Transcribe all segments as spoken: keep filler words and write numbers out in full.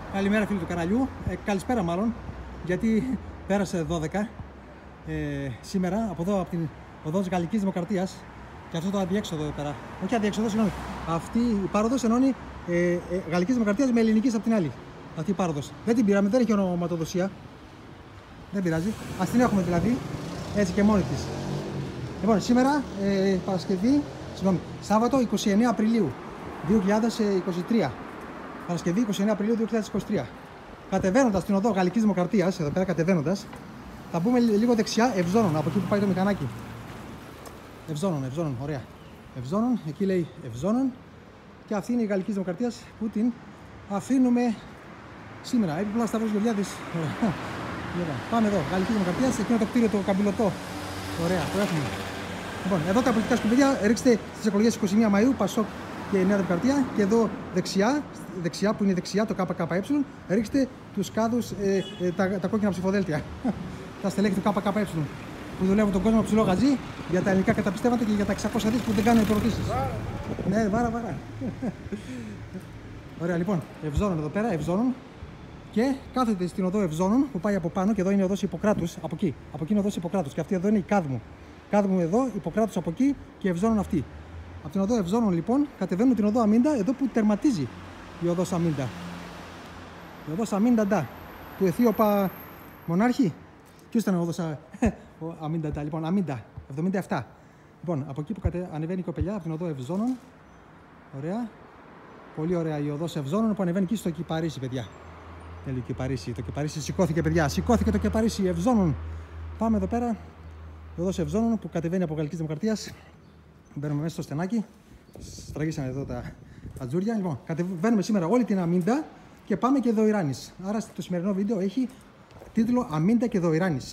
Καλημέρα φίλοι του καναλιού, ε, καλησπέρα μάλλον, γιατί πέρασε δώδεκα ε, σήμερα από εδώ, από την οδό της Γαλλικής Δημοκρατίας και αυτό το αδιέξοδο εδώ πέρα. Όχι αδιέξοδο, συγγνώμη. Αυτή η πάροδος ενώνει ε, ε, Γαλλικής Δημοκρατίας με Ελληνικής από την άλλη. Αυτή η πάροδος. Δεν την πήραμε, δεν έχει ονοματοδοσία. Δεν πειράζει. Ας την έχουμε δηλαδή, έτσι και μόνη της. Λοιπόν, σήμερα ε, Παρασκευή, συγγνώμη, Σάββατο είκοσι εννέα Απριλίου δύο χιλιάδες είκοσι τρία. Παρασκευή είκοσι εννέα Απριλίου δύο χιλιάδες είκοσι τρία. Κατεβαίνοντας την οδό Γαλλικής Δημοκρατίας, εδώ πέρα κατεβαίνοντας, θα μπούμε λίγο δεξιά Ευζώνων, από εκεί που πάει το μηχανάκι. Ευζώνων, Ευζώνων, ωραία. Ευζώνων, εκεί λέει Ευζώνων. Και αυτή είναι η Γαλλικής Δημοκρατίας που την αφήνουμε σήμερα. Έπιπλα Σταύρος Γεωργιάδης. Πάμε εδώ, Γαλλική Δημοκρατία, εκείνο το κτίριο το καμπυλωτό. Ωραία, το έχουμε. Λοιπόν, εδώ τα πολιτικά σκουπίδια, ρίξτε στις εκλογές είκοσι μία Μαΐου, Πασόκ και Νέα Δημοκρατία. Και εδώ δεξιά, δεξιά που είναι δεξιά το ΚΚΕ, ρίξτε τους κάδους, ε, ε, τα, τα κόκκινα ψηφοδέλτια. Τα στελέχη του ΚΚΕ που δουλεύουν τον κόσμο ψηλό γαζί για τα ελληνικά καταπιστεύματα και για τα εξακόσια δις που δεν κάνουν υπερωτήσεις. Ναι, βάρα, βάρα. Ωραία, λοιπόν, Ευζώνων εδώ πέρα, Ευζώνων. Και κάθεται στην οδό Ευζώνων που πάει από πάνω και εδώ είναι η οδός Ιπποκράτους. Από εκεί, από εκεί είναι η οδός Ιπποκράτους. Και αυτή εδώ είναι η Κάδμου. Κάδμου εδώ, Ιπποκράτους από εκεί και Ευζώνων αυτή. Από την οδό Ευζώνων λοιπόν κατεβαίνουμε την οδό Αμίντα εδώ που τερματίζει η οδός Αμίντα. Η οδός Αμίντα ντα του Αιθίωπα μονάρχη. Ποιος ήταν ο οδός Αμίντα ντα, λοιπόν, Αμίντα εβδομήντα επτά. Λοιπόν, από εκεί που κατε... ανεβαίνει η κοπελιά, από την οδό Ευζώνων. Ωραία. Πολύ ωραία η οδός Ευζώνων που ανεβαίνει εκεί στο Κυπαρίσι, παιδιά. Τέλειο Κυπαρίσι. Το Κυπαρίσι σηκώθηκε, παιδιά. Σηκώθηκε το Κυπαρίσι Ευζώνων. Πάμε εδώ πέρα. Η οδός Ευζώνων που κατεβαίνει από Γαλλικής Δημοκρατίας. Μπαίνουμε μέσα στο στενάκι. Στραγγίσανε εδώ τα ατζούρια. Λοιπόν, κατεβαίνουμε σήμερα όλη την Αμίντα και πάμε και Δοϊράνης. Άρα το σημερινό βίντεο έχει τίτλο Αμίντα και Δοϊράνης.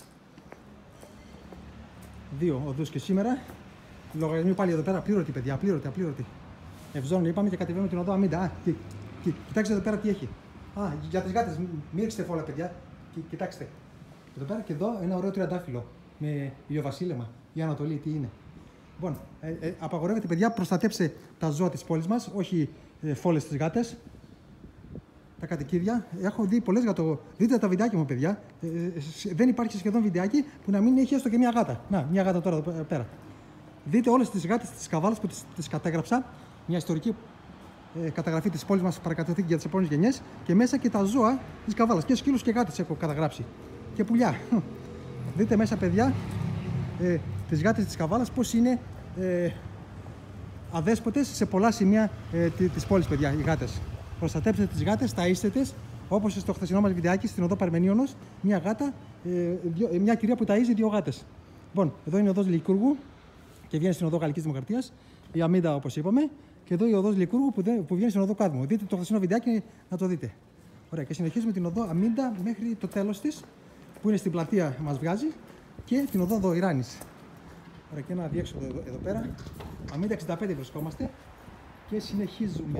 Δύο οδούς και σήμερα. Λογαριασμοί πάλι εδώ πέρα. Πλήρωτη, παιδιά. Απλήρωτη, απλήρωτη. Ευζώνων είπαμε και κατεβαίνουμε την οδό Αμίντα. Α, τι, τι, κοιτάξτε εδώ πέρα τι έχει. Α, για τις γάτες, μην ρίξετε φόλα, παιδιά. Κι, κοιτάξτε. Εδώ πέρα και εδώ ένα ωραίο τριαντάφυλλο με ηλιοβασίλεμα. Η Ανατολή, τι είναι. Λοιπόν, ε, ε, απαγορεύεται, παιδιά, προστατέψτε τα ζώα της πόλης μας, όχι ε, φόλες στις γάτες. Τα κατοικίδια. Έχω δει πολλές γατο. Δείτε τα βιντεάκια μου, παιδιά. Ε, ε, δεν υπάρχει σχεδόν βιντεάκι που να μην έχει έστω και μια γάτα. Να, μια γάτα τώρα εδώ πέρα. Δείτε όλες τις γάτες της Καβάλας που τις, τις κατέγραψα. Μια ιστορική ε, καταγραφή της πόλης μας, παρακαταθήκη για τις επόμενες γενιές. Και μέσα και τα ζώα της Καβάλας. Και σκύλους και γάτες έχω καταγράψει. Και πουλιά. Δείτε μέσα, παιδιά, ε, τις γάτες της Καβάλας πώς είναι ε, αδέσποτες σε πολλά σημεία ε, της πόλης, παιδιά, οι γάτες. Προστατέψτε τις γάτες, ταΐστε τις, όπως στο χθεσινό μας βιντεάκι στην οδό Παρμενίωνος, μια γάτα, ε, δυο, μια κυρία που ταΐζει δύο γάτες. Λοιπόν, εδώ είναι η οδός Λικούργου και βγαίνει στην οδό Γαλλικής Δημοκρατίας, η Αμίντα όπως είπαμε, και εδώ η οδός Λικούργου που, που βγαίνει στην οδό Κάδμου. Δείτε το χθεσινό βιντεάκι να το δείτε. Ωραία, και συνεχίζουμε την οδό Αμίντα μέχρι το τέλος της, που είναι στην πλατεία μας βγάζει, και την οδό Δοϊράνης. Ωραία, και ένα αδιέξοδο εδώ, εδώ πέρα. Αμίντα εξήντα πέντε βρισκόμαστε και συνεχίζουμε.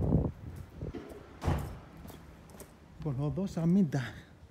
Λοιπόν, οδός Αμίντα.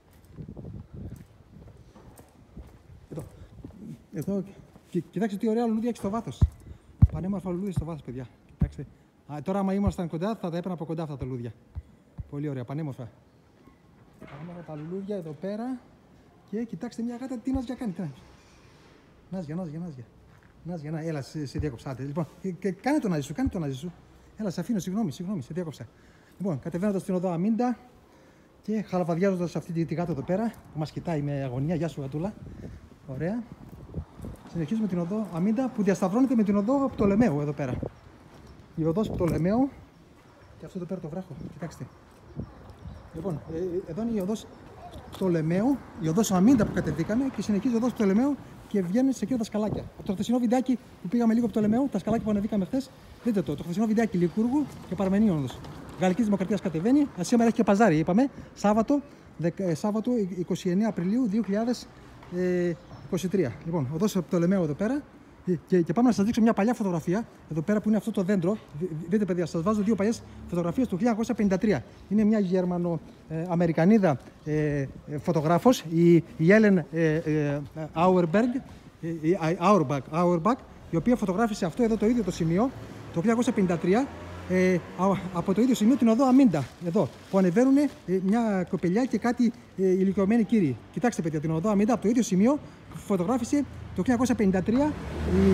Εδώ. Εδώ. Και, κοιτάξτε τι ωραία λουλούδια έχει στο βάθος. Πανέμορφα λουλούδια στο βάθος, παιδιά. Κοιτάξτε. Α, τώρα, άμα ήμασταν κοντά, θα τα έπαιρνα από κοντά αυτά τα λουλούδια. Πολύ ωραία, πανέμορφα. Πανέμορφα τα λουλούδια εδώ πέρα. Και κοιτάξτε μια γάτα τι νάζια κάνει. Νάζια, νάζια, νάζια. Νάζια, να, έλα, σε, σε διάκοψα. Λοιπόν, και, και, κάνε το νάζι σου, κάνε το νάζι σου. Έλα, σε αφήνω, συγγνώμη, συγγνώμη, σε διάκοψα. Λοιπόν, κατεβαίνοντας την οδό Αμίντα και χαλαβαδιάζοντας αυτή τη, τη γάτα εδώ πέρα που μας κοιτάει με αγωνία. Γεια σου, γατούλα. Ωραία. Συνεχίζουμε την οδό Αμίντα που διασταυρώνεται με την οδό Πτολεμαίου εδώ πέρα. Η οδός Πτολεμαίου και αυτό εδώ πέρα το βράχο. Κοιτάξτε. Λοιπόν, ε, εδώ είναι η οδός Πτολεμαίου, η οδός Αμίντα που κατεβήκαμε και συνεχίζει η οδός Πτολεμαίου και βγαίνει σε εκείνα τα σκαλάκια. Από το χθεσινό βιντεάκι που πήγαμε λίγο Πτολεμαίου, τα σκαλάκια που ανεβήκαμε χθες, δείτε το. Το χθεσινό βιντεάκι Λικούργου και Παρμενίωνος. Γαλλικής Δημοκρατίας κατεβαίνει. Σήμερα έχει και παζάρι, είπαμε. Σάββατο, δε, Σάββατο είκοσι εννέα Απριλίου δύο χιλιάδες είκοσι τρία. Λοιπόν, οδός Πτολεμαίου εδώ πέρα. Και, και πάμε να σας δείξω μια παλιά φωτογραφία εδώ πέρα που είναι αυτό το δέντρο. Δείτε, παιδιά, σας βάζω δύο παλιές φωτογραφίες του χίλια εννιακόσια πενήντα τρία. Είναι μια Γερμανο-Αμερικανίδα ε, φωτογράφος, η, η Έλεν ε, ε, Auerbach, ε, Auerbach, Auerbach, η οποία φωτογράφησε αυτό εδώ το ίδιο το σημείο το χίλια εννιακόσια πενήντα τρία ε, από το ίδιο σημείο την οδό Αμίντα, εδώ, που ανεβαίνουν ε, μια κοπελιά και κάτι ε, ηλικιωμένοι κύριοι. Κοιτάξτε, παιδιά, την οδό Αμίντα από το ίδιο σημείο που φωτογράφησε το χίλια εννιακόσια πενήντα τρία η...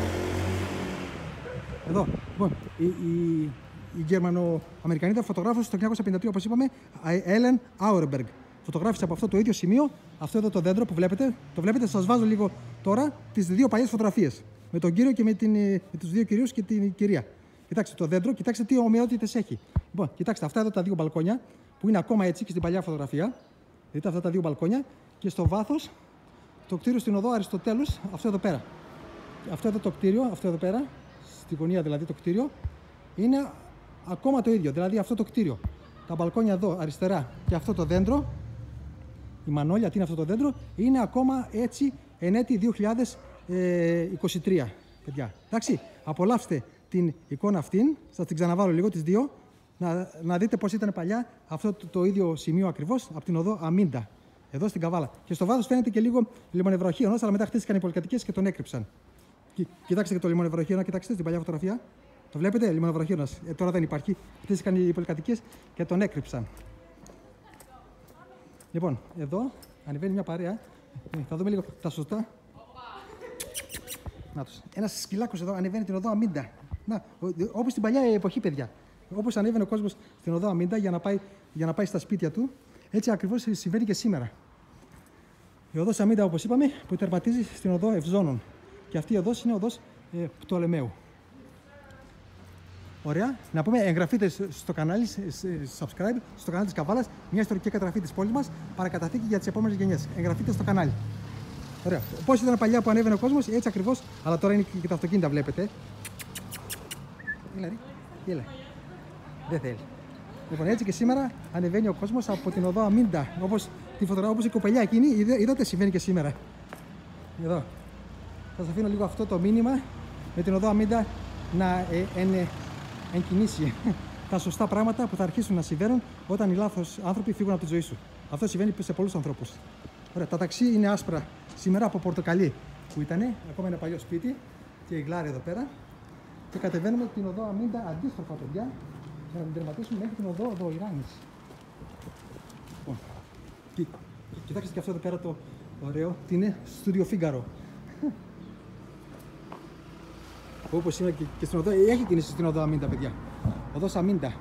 εδώ, λοιπόν, η, η, η Γερμανο-Αμερικανίδα φωτογράφος το χίλια εννιακόσια πενήντα τρία, όπως είπαμε, Έλεν Άουρμπεργκ. Φωτογράφησε από αυτό το ίδιο σημείο, αυτό εδώ το δέντρο που βλέπετε. Το βλέπετε, σας βάζω λίγο τώρα τις δύο παλιές φωτογραφίες. Με τον κύριο και με, την, με τους δύο κυρίους και την κυρία. Κοιτάξτε το δέντρο, κοιτάξτε τι ομοιότητες έχει. Λοιπόν, κοιτάξτε αυτά εδώ τα δύο μπαλκόνια που είναι ακόμα έτσι και στην παλιά φωτογραφία. Δείτε αυτά τα δύο μπαλκόνια και στο βάθος το κτίριο στην οδό Αριστοτέλους, αυτό εδώ πέρα. Αυτό εδώ το κτίριο, αυτό εδώ πέρα, στη γωνία δηλαδή το κτίριο, είναι ακόμα το ίδιο. Δηλαδή αυτό το κτίριο. Τα μπαλκόνια εδώ αριστερά και αυτό το δέντρο, η μανόλια, τι είναι αυτό το δέντρο, είναι ακόμα έτσι εν έτη δύο χιλιάδες είκοσι τρία. Παιδιά, εντάξει, απολαύστε την εικόνα αυτήν, σας την ξαναβάλω λίγο τις δύο, να, να δείτε πώς ήταν παλιά αυτό το, το ίδιο σημείο ακριβώς από την οδό Αμίντα, εδώ στην Καβάλα. Και στο βάθος φαίνεται και λίγο λιμονευροχείο, αλλά μετά χτίστηκαν οι πολυκατοικίες και τον έκρυψαν. Κι, κοιτάξτε και το λιμονευροχείο, να κοιτάξτε στην παλιά φωτογραφία. Το βλέπετε, λιμονευροχείο, ε, τώρα δεν υπάρχει. Χτίστηκαν οι πολυκατοικίες και τον έκρυψαν. Λοιπόν, εδώ ανεβαίνει μια παρέα. Ε, θα δούμε λίγο τα σωστά. Να τους. Ένας σκυλάκος εδώ ανεβαίνει την οδό Αμίντα. Να, όπως στην παλιά εποχή, παιδιά. Όπως ανέβαινε ο κόσμος στην οδό Αμίντα για να πάει, για να πάει στα σπίτια του, έτσι ακριβώς συμβαίνει και σήμερα. Η οδός Αμίντα, όπως είπαμε, που τερματίζει στην οδό Ευζώνων. Και αυτή η οδός είναι οδός ε, Πτολεμαίου. Ωραία. Να πούμε, εγγραφείτε στο κανάλι, subscribe στο κανάλι της Καβάλας, μια ιστορική καταγραφή της πόλης μας, παρακαταθήκη για τις επόμενες γενιές. Εγγραφείτε στο κανάλι. Ωραία. Πώς ήταν παλιά που ανέβαινε ο κόσμος, έτσι ακριβώς, αλλά τώρα είναι και τα αυτοκίνητα, βλέπετε. Έλα, ρε. Έλα. Δεν θέλει. Λοιπόν, έτσι και σήμερα ανεβαίνει ο κόσμος από την οδό Αμίντα. Όπως τη φωτογραφία, όπως η κοπελιά εκείνη, είδατε, συμβαίνει και σήμερα. Εδώ. Θα σας αφήνω λίγο αυτό το μήνυμα με την οδό Αμίντα να ε, εν, εγκινήσει τα σωστά πράγματα που θα αρχίσουν να συμβαίνουν όταν οι λάθος άνθρωποι φύγουν από τη ζωή σου. Αυτό συμβαίνει σε πολλούς ανθρώπους. Ωραία, τα ταξί είναι άσπρα σήμερα από πορτοκαλί που ήταν, ακόμα ένα παλιό σπίτι και η γλάρη εδώ πέρα. Και κατεβαίνουμε την οδό Αμίντα αντίστροφα, παιδιά, για να την τερματίσουμε μέχρι την οδό εδώ Ιράνης. Λοιπόν, και, και, κοιτάξτε και αυτό εδώ πέρα το ωραίο, τι είναι, Στούντιο Φίγκαρο. Όπως είναι και, και στην οδό, έχει κίνηση στην οδό Αμίντα, παιδιά. Οδός Αμίντα.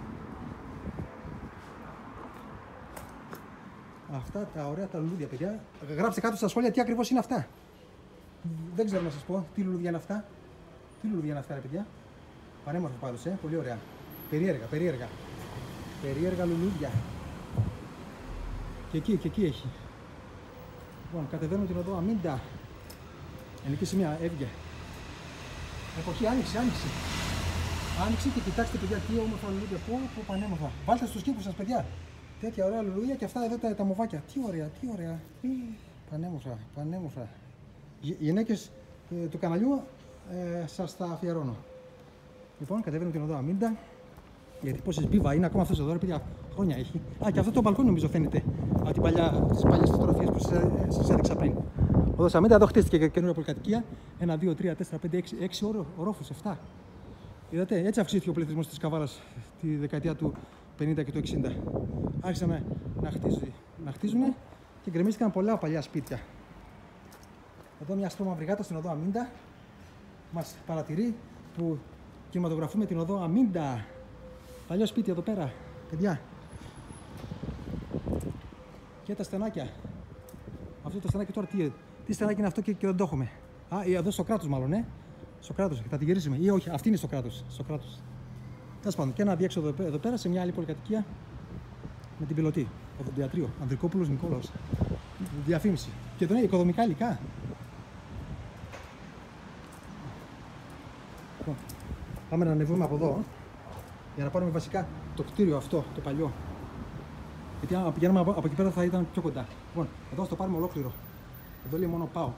Αυτά τα ωραία τα λουλούδια, παιδιά. Γράψτε κάτω στα σχόλια τι ακριβώς είναι αυτά. Δεν ξέρω να σας πω τι λουλούδια είναι αυτά. Τι λουλούδια είναι αυτά, ρε παιδιά. Πανέμορφο πάντως, ε. Πολύ ωραία. Περίεργα, περίεργα. Περίεργα λουλούδια. Και εκεί, και εκεί έχει. Λοιπόν, κατεβαίνουμε την οδό Αμίντα. Ενική σημεία, έβγε. Εποχή άνοιξε, άνοιξε. Άνοιξε και κοιτάξτε, παιδιά, τι όμορφα λουλούδια. Πω, πω, πανέμορφα. Βάλτε στους κήπους σας, παιδιά. Τέτοια ωραία λουλούδια και αυτά εδώ τα, τα μοβάκια. Τι ωραία, τι ωραία. Πανέμορφα, πανέμορφα. Γυναίκες ε, του καναλιού, ε, σας τα αφιερώνω. Λοιπόν, κατεβαίνουμε την οδό Αμίντα. Γιατί πόσες μπίβα είναι ακόμα αυτός εδώ, ρε παιδιά, χρόνια έχει. Α, και αυτό το μπαλκόνι νομίζω φαίνεται από την παλιά, τις παλιές φωτογραφίες που σας έδειξα πριν. Οδός Αμίντα, εδώ χτίστηκε και καινούργια πολυκατοικία. ένα, δύο, τρία, τέσσερα, πέντε, έξι, έξι ορόφους, εφτά. Είδατε, έτσι αυξήθηκε ο πληθυσμός της Καβάλας τη δεκαετία του πενήντα και του εξήντα. Άρχισαν να, να, χτίζουν, να χτίζουν και γκρεμίστηκαν πολλά παλιά σπίτια. Εδώ μια αστρόμαυρη γάτα στην οδό Αμίντα μας παρατηρεί που κινηματογραφούμε την οδό Αμίντα. Παλιό σπίτι εδώ πέρα, παιδιά. Και τα στενάκια. Αυτό το στενάκι τώρα τι, τι στενάκι είναι αυτό και, και δεν το έχουμε. Α, εδώ στο κράτος μάλλον, ε. Στο κράτος, θα την γυρίσουμε. Ή όχι, αυτή είναι στο κράτος. Στο κράτος. Τέλος πάντων, και ένα διέξοδο εδώ, εδώ πέρα σε μια άλλη πολυκατοικία με την πιλωτή. Οδοντιατρίο. Ανδρικόπουλος Νικόλαος. Διαφήμιση. Και εδώ είναι οικοδομικά υλικά. Λοιπόν, πάμε να ανεβούμε από εδώ για να πάρουμε βασικά το κτίριο αυτό, το παλιό. Γιατί αν πηγαίνουμε από, από εκεί πέρα θα ήταν πιο κοντά. Λοιπόν, εδώ θα το πάρουμε ολόκληρο. Εδώ λέει μόνο ΠΑΟΚ.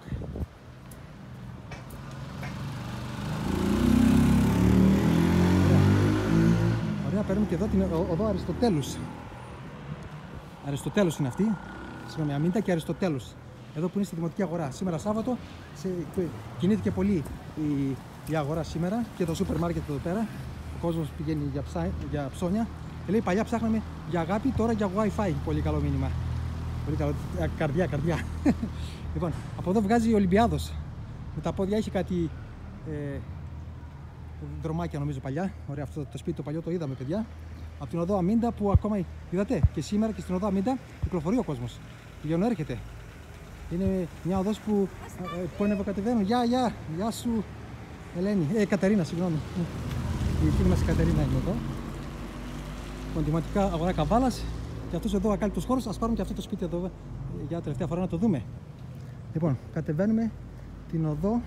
Ωραία, παίρνουμε και εδώ την οδό Αριστοτέλους. Αριστοτέλους είναι αυτή. Συγγνώμη, Αμίντα και Αριστοτέλους. Εδώ που είναι στη Δημοτική Αγορά. Σήμερα Σάββατο σε, κινήθηκε πολύ η, η αγορά σήμερα και το σούπερ μάρκετ εδώ πέρα. κόσμος πηγαίνει για, ψά, για ψώνια. Και λέει παλιά ψάχναμε για αγάπη, τώρα για Wi-Fi. Πολύ καλό μήνυμα. Πολύ καλό. Καρδιά, καρδιά. Λοιπόν, από εδώ βγάζει ο Ολυμπιάδος. Με τα πόδια έχει κάτι ε, δρομάκια νομίζω παλιά. Ωραία, αυτό το σπίτι το παλιό το είδαμε, παιδιά. Από την οδό Αμίντα που ακόμα είδατε και σήμερα και στην οδό Αμίντα κυκλοφορεί ο κόσμος. Πηγαίνουν, έρχεται. Είναι μια οδός που, ε, που ανεβοκατεβαίνουν. Γεια, γεια, γεια σου Ελένη. Ε, Κατερίνα, συγγνώμη. Η φίλη μας η Κατερίνα είναι εδώ. Κοντιματικά αγορά Καβάλας. Και αυτός εδώ ακάλυπτος χώρος. Ας πάρουμε και αυτό το σπίτι εδώ για τελευταία φορά να το δούμε. Λοιπόν, κατεβαίνουμε την οδό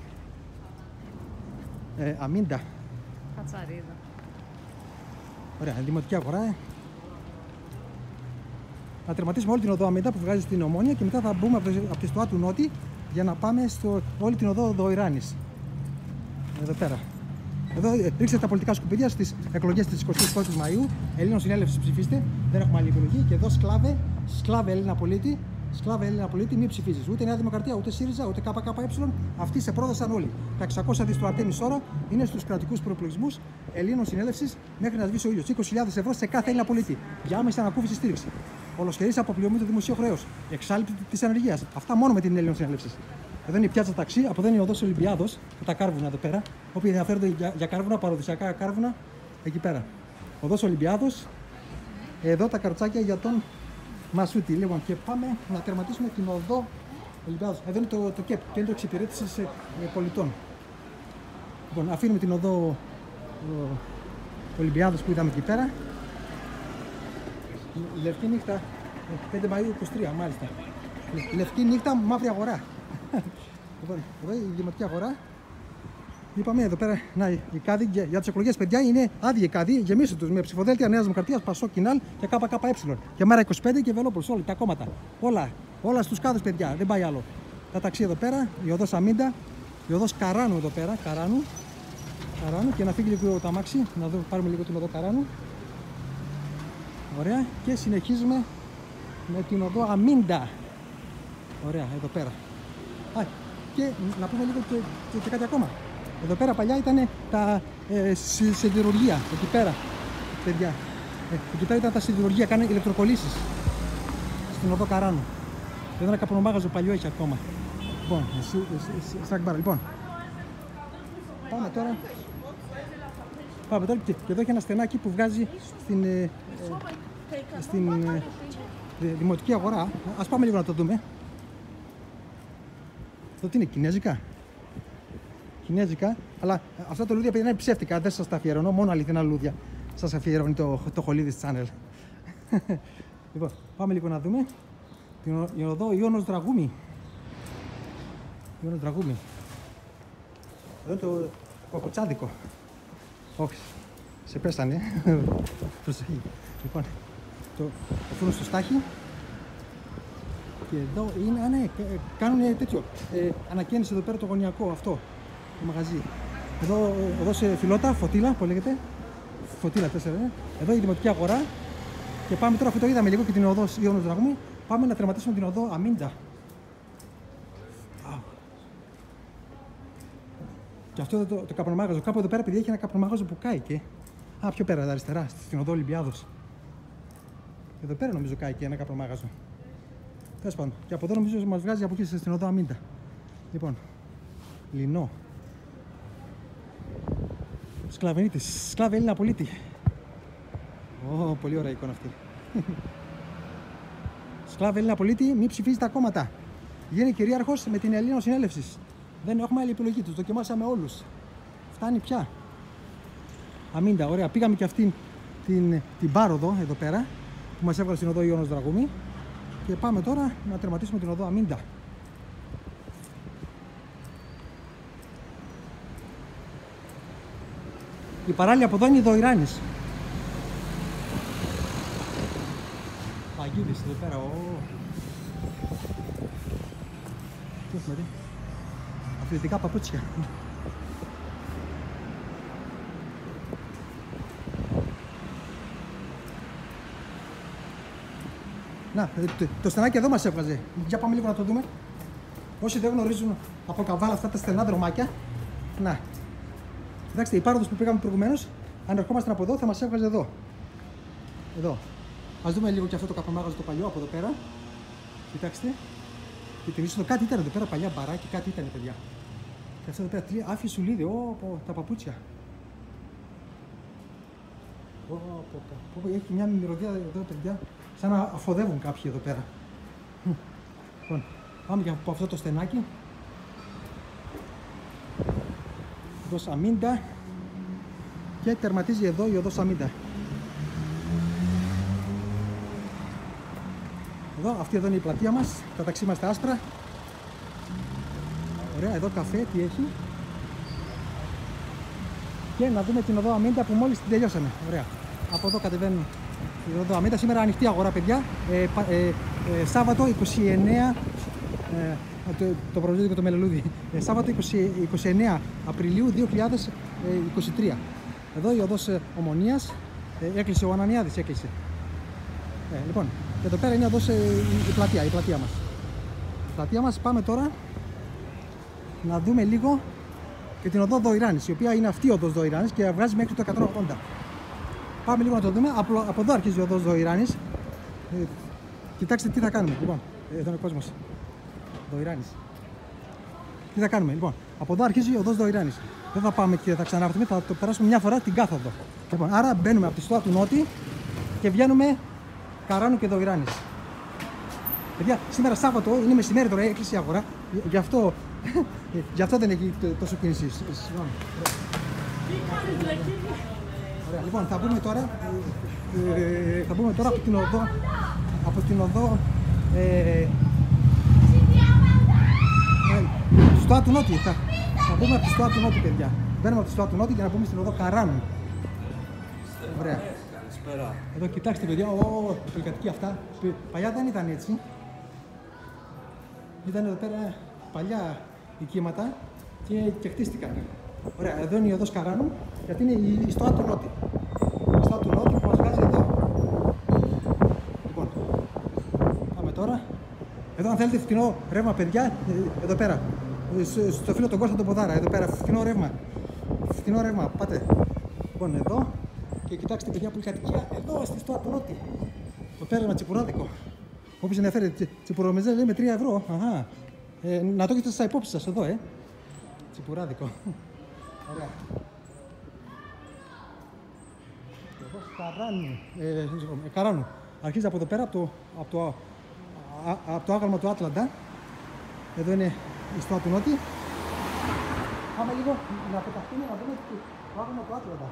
ε, Αμίντα. Κατσαρίδα. Ωραία, δημοτική αγορά. Ε. Να τερματίσουμε όλη την οδό Αμίντα που βγάζει στην Ομόνια και μετά θα μπούμε από τη Στοά του Νότη για να πάμε στο όλη την οδό Δοϊράνης. Εδώ πέρα. Εδώ ρίξτε τα πολιτικά σκουπίδια στις εκλογές της εικοστής πρώτης Μαΐου. Ελλήνων συνέλευση ψηφίστε. Δεν έχουμε άλλη επιλογή. Και εδώ σκλάβε, σκλάβε Έλληνα πολίτη. Σκλάβε Έλληνα πολίτη, μη ψηφίζει. Ούτε Νέα Δημοκρατία, ούτε ΣΥΡΙΖΑ, ούτε ΚΚΕ. Αυτοί σε πρόδωσαν όλοι. Τα εξακόσια δις του Αρτέμις ώρα είναι στους κρατικούς προεπλογισμούς Ελλήνων συνέλευσης μέχρι να σβήσει ο ήλιος. είκοσι χιλιάδες ευρώ σε κάθε Έλληνα πολίτη. Για άμεση ανακούφιση στήριξη. Ολοσχερής αποπληρωμή του δημοσίου χρέους. Εξάλληψη της ανεργίας. Αυτά μόνο με την Ελλήνων συνέλευση. Εδώ είναι η πιάτσα ταξί, από εδώ είναι η οδός Ολυμπιάδος, με τα κάρβουνα εδώ πέρα. Όποιοι ενδιαφέρονται για, για κάρβουνα, παραδοσιακά κάρβουνα, εκεί πέρα. Οδός Ολυμπιάδος, εδώ τα καροτσάκια για τον Μασούτη. Λοιπόν, και πάμε να τερματίσουμε την οδό Ολυμπιάδος. Εδώ είναι το, το ΚΕΠ, Κέντρο Εξυπηρέτησης ε, Πολιτών. Λοιπόν, αφήνουμε την οδό ο, Ολυμπιάδος που είδαμε εκεί πέρα. Λευκή νύχτα, πέντε Μαΐου είκοσι τρία μάλιστα. Λευκή νύχτα, μαύρη αγορά. Λοιπόν, εδώ η δημοτική αγορά. Είπαμε εδώ πέρα, να η κάδη για, για τις εκλογές, παιδιά, είναι άδεια η κάδη. Γεμίστε τους με ψηφοδέλτια Νέας Δημοκρατίας, Πασό, Κινάλ και ΚΚΕ. Και Μέρα είκοσι πέντε και Βελόπουλος, όλοι τα κόμματα. Όλα, όλα στους κάδους, παιδιά, δεν πάει άλλο. Τα ταξί εδώ πέρα, η οδός Αμίντα, η οδός Καράνου εδώ πέρα, Καράνου. Καράνου και να φύγει λίγο το αμάξι, να δω, πάρουμε λίγο την οδό Καράνου. Ωραία, και συνεχίζουμε με την οδό Αμίντα. Ωραία, εδώ πέρα. Α, και να πούμε λίγο και, και, και κάτι ακόμα. Εδώ πέρα παλιά ήταν τα ε, σιδηρουργία, εκεί πέρα, παιδιά. Ε, εκεί πέρα ήταν τα σιδηρουργία, κάνανε ηλεκτροκολλήσεις στην οδό Καράνου. Εδώ ένα καπνομάγαζο παλιό έχει ακόμα. Λοιπόν, σαν μπάρα. Λοιπόν, πάμε τώρα. Πάμε τώρα και, και εδώ έχει ένα στενάκι που βγάζει στην, ε, ε, στην ε, δημοτική αγορά. Ας πάμε λίγο να το δούμε. Αυτό τι είναι, κινέζικα. Κινέζικα, αλλά αυτά τα λούδια παιδιά είναι ψεύτικα, δεν σας τα αφιερώνω, μόνο αληθινά λούδια σας αφιερώνει το, το Χολίδης Channel. Λοιπόν, πάμε λίγο να δούμε την οδό Ιόνος Δραγούμη. Ιόνος Δραγούμη. Εδώ είναι το κοκοτσάδικο. Όχι, σε πέσανε. Προσοχή. Λοιπόν, το, το φούρνο στο στάχι. Και εδώ είναι, α, ναι, κάνουν τέτοιο, ε, ανακαίνιση εδώ πέρα το γωνιακό αυτό, το μαγαζί. Εδώ, εδώ σε Φιλότα, Φωτίλα, που λέγεται, Φωτίλα τέσσερα, ε. Εδώ η δημοτική αγορά και πάμε τώρα, αφού το είδαμε λίγο και την οδό Ιόνος Δραγούμη, πάμε να τερματίσουμε την οδό Αμίντα. Και αυτό το, το, το καπνομάγαζο, κάπου εδώ πέρα παιδιά έχει ένα καπνομάγαζο που κάηκε. Α, πιο πέρα, αριστερά, στην οδό Ολυμπιάδος. Εδώ πέρα νομίζω κάηκε ένα καπνομάγαζο. Τέλος πάντων. Και από εδώ νομίζω μας βγάζει από εκεί στην οδό Αμίντα. Λοιπόν, Λινό. Σκλαβενίτης, σκλάβη Έλληνα πολίτη. Ω, πολύ ωραία εικόνα αυτή. Σκλάβη Έλληνα πολίτη, μη ψηφίζει τα κόμματα. Γίνει κυρίαρχος με την Ελλήνων συνέλευση. Δεν έχουμε άλλη επιλογή, τους δοκιμάσαμε όλους. Φτάνει πια. Αμίντα, ωραία. Πήγαμε και αυτήν την, την πάροδο εδώ πέρα που μας έβγαλε στην οδό Ιόνος Δραγούμη. Και πάμε τώρα να τερματίσουμε την οδό Αμίντα. Η παράλια από εδώ είναι η Δοϊράνης. Παγίδης εδώ πέρα. Ο... Τι έχουμε δει. Αθλητικά παπούτσια. Να, το, το στενάκι εδώ μας έβγαζε. Για πάμε λίγο να το δούμε. Όσοι δεν γνωρίζουν από Καβάλα αυτά τα στενά δρομάκια. Να. Κοιτάξτε, η πάροδος που πήγαμε προηγουμένως αν ερχόμασταν από εδώ θα μας έβγαζε εδώ. Εδώ. Ας δούμε λίγο και αυτό το καπνομάγαζο το παλιό από εδώ πέρα. Κοιτάξτε. Και την είσοδο κάτι ήταν εδώ πέρα, παλιά μπαράκι, κάτι ήταν, παιδιά. Και αυτό εδώ πέρα, τρία, άφη σουλίδι, ω, τα παπούτσια. Ω, πω, πω, πω, έχει μια μυρωδία εδώ, παιδιά, σαν να αφοδεύουν κάποιοι εδώ πέρα. Λοιπόν, πάμε και από αυτό το στενάκι. Οδός Αμίντα. Και τερματίζει εδώ η οδός Αμίντα. Εδώ, αυτή εδώ είναι η πλατεία μας, τα ταξί μας τα άσπρα. Ωραία, εδώ καφέ, τι έχει. Και να δούμε την οδό Αμίντα που μόλις την τελειώσαμε. Ωραία, από εδώ κατεβαίνουμε την οδό Αμίντα. Σήμερα ανοιχτή αγορά, παιδιά. Ε, ε, ε, Σάββατο είκοσι εννέα, ε, το, το προβλήθηκε το μελελούδι. Ε, Σάββατο είκοσι εννέα Απριλίου δύο χιλιάδες είκοσι τρία. Εδώ η οδός Ομονίας, ε, έκλεισε ο Ανανιάδης, έκλεισε. Ε, λοιπόν, εδώ πέρα είναι οδός, ε, η, η πλατεία, η πλατεία μας. Η πλατεία μας, πάμε τώρα να δούμε λίγο και την οδό Δοϊράνης, η οποία είναι αυτή η οδός Δοϊράνης και βγάζει μέχρι το εκατόν ογδόντα. Πάμε λίγο να το δούμε, από, από εδώ αρχίζει η οδός Δοϊράνης. Ε, κοιτάξτε τι θα κάνουμε, λοιπόν, εδώ είναι ο κόσμος. Δοϊράνης. Τι θα κάνουμε, λοιπόν, από εδώ αρχίζει η οδός Δοϊράνης. Δεν θα πάμε και θα ξανάρθουμε, θα το περάσουμε μια φορά την κάθοδο. Λοιπόν, άρα μπαίνουμε από τη Στοά του Νότη και βγαίνουμε Καράνου και Δοϊράνης. Παιδιά, σήμερα Σάββατο είναι μεσημέρι τώρα, έκλεισε η αγορά. Γι' αυτό, γι' αυτό δεν έχει τόσο κίνηση. Ωραία, λοιπόν, θα μπούμε τώρα, ε, θα μπούμε τώρα από την οδό, από την οδό, ε, Στοά του Νότη. Θα, θα μπούμε από τη Στοά του Νότη, παιδιά. Μπαίνουμε από τη Στοά του Νότη για να μπούμε στην οδό Καράνου. Ωραία. Εδώ κοιτάξτε, παιδιά, ω, πολυκατοικία αυτά. Παλιά δεν ήταν έτσι. Ήταν εδώ πέρα παλιά οικήματα και, και χτίστηκαν. Ωραία, εδώ είναι η οδός Καράνου, γιατί είναι η, η Στοά του Νότη. Η Στοά του Νότη που μας βγάζει εδώ. Λοιπόν, πάμε τώρα. Εδώ, αν θέλετε φθηνό ρεύμα, παιδιά, εδώ πέρα. Στο φίλο τον Κώστα τον Ποδάρα, εδώ πέρα, φθηνό ρεύμα. Φθηνό ρεύμα, πάτε. Λοιπόν, εδώ. Και κοιτάξτε, παιδιά, πολυκατοικία εδώ στη Στοά του Νότη. Το πέρασμα τσιπουράδικο. Όποιος ενδιαφέρει, τσιπουρομεζέ λέει με τρία ευρώ. Αχα. Ε, να το έχετε στα υπόψη σας εδώ, ε. Τσιπουράδικο. Ωραία. Εδώ Καράνου. Ε, Καράνου. Αρχίζει από εδώ πέρα, από το, από το, α, από το άγαλμα του Άτλαντα. Εδώ είναι η Στοά του Νότη. Πάμε λίγο να πεταχτούμε να δούμε το άγαλμα του Άτλαντα.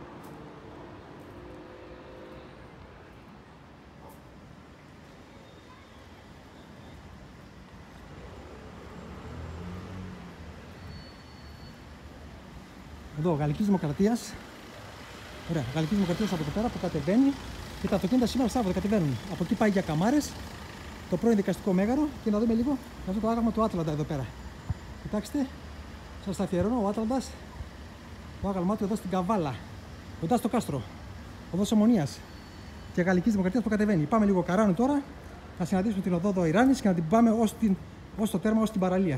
Εδώ, Γαλλική Δημοκρατία. Ωραία, Γαλλική Δημοκρατία από εδώ πέρα που κατεβαίνει και τα αυτοκίνητα σήμερα Σάββατο κατεβαίνουν. Από εκεί πάει για Καμάρες, το πρώην δικαστικό μέγαρο και να δούμε λίγο αυτό το άγαλμα του Άτλαντα εδώ πέρα. Κοιτάξτε, σας τα αφιερώνω, ο Άτλαντας, το άγαλμά του εδώ στην Καβάλα, κοντά στο κάστρο, οδός Ομονίας και Γαλλική Δημοκρατία που κατεβαίνει. Πάμε λίγο Καράνου τώρα, να συναντήσουμε την οδό Δοϊράνης και να την πάμε ως, την, ως το τέρμα, ως την παραλία.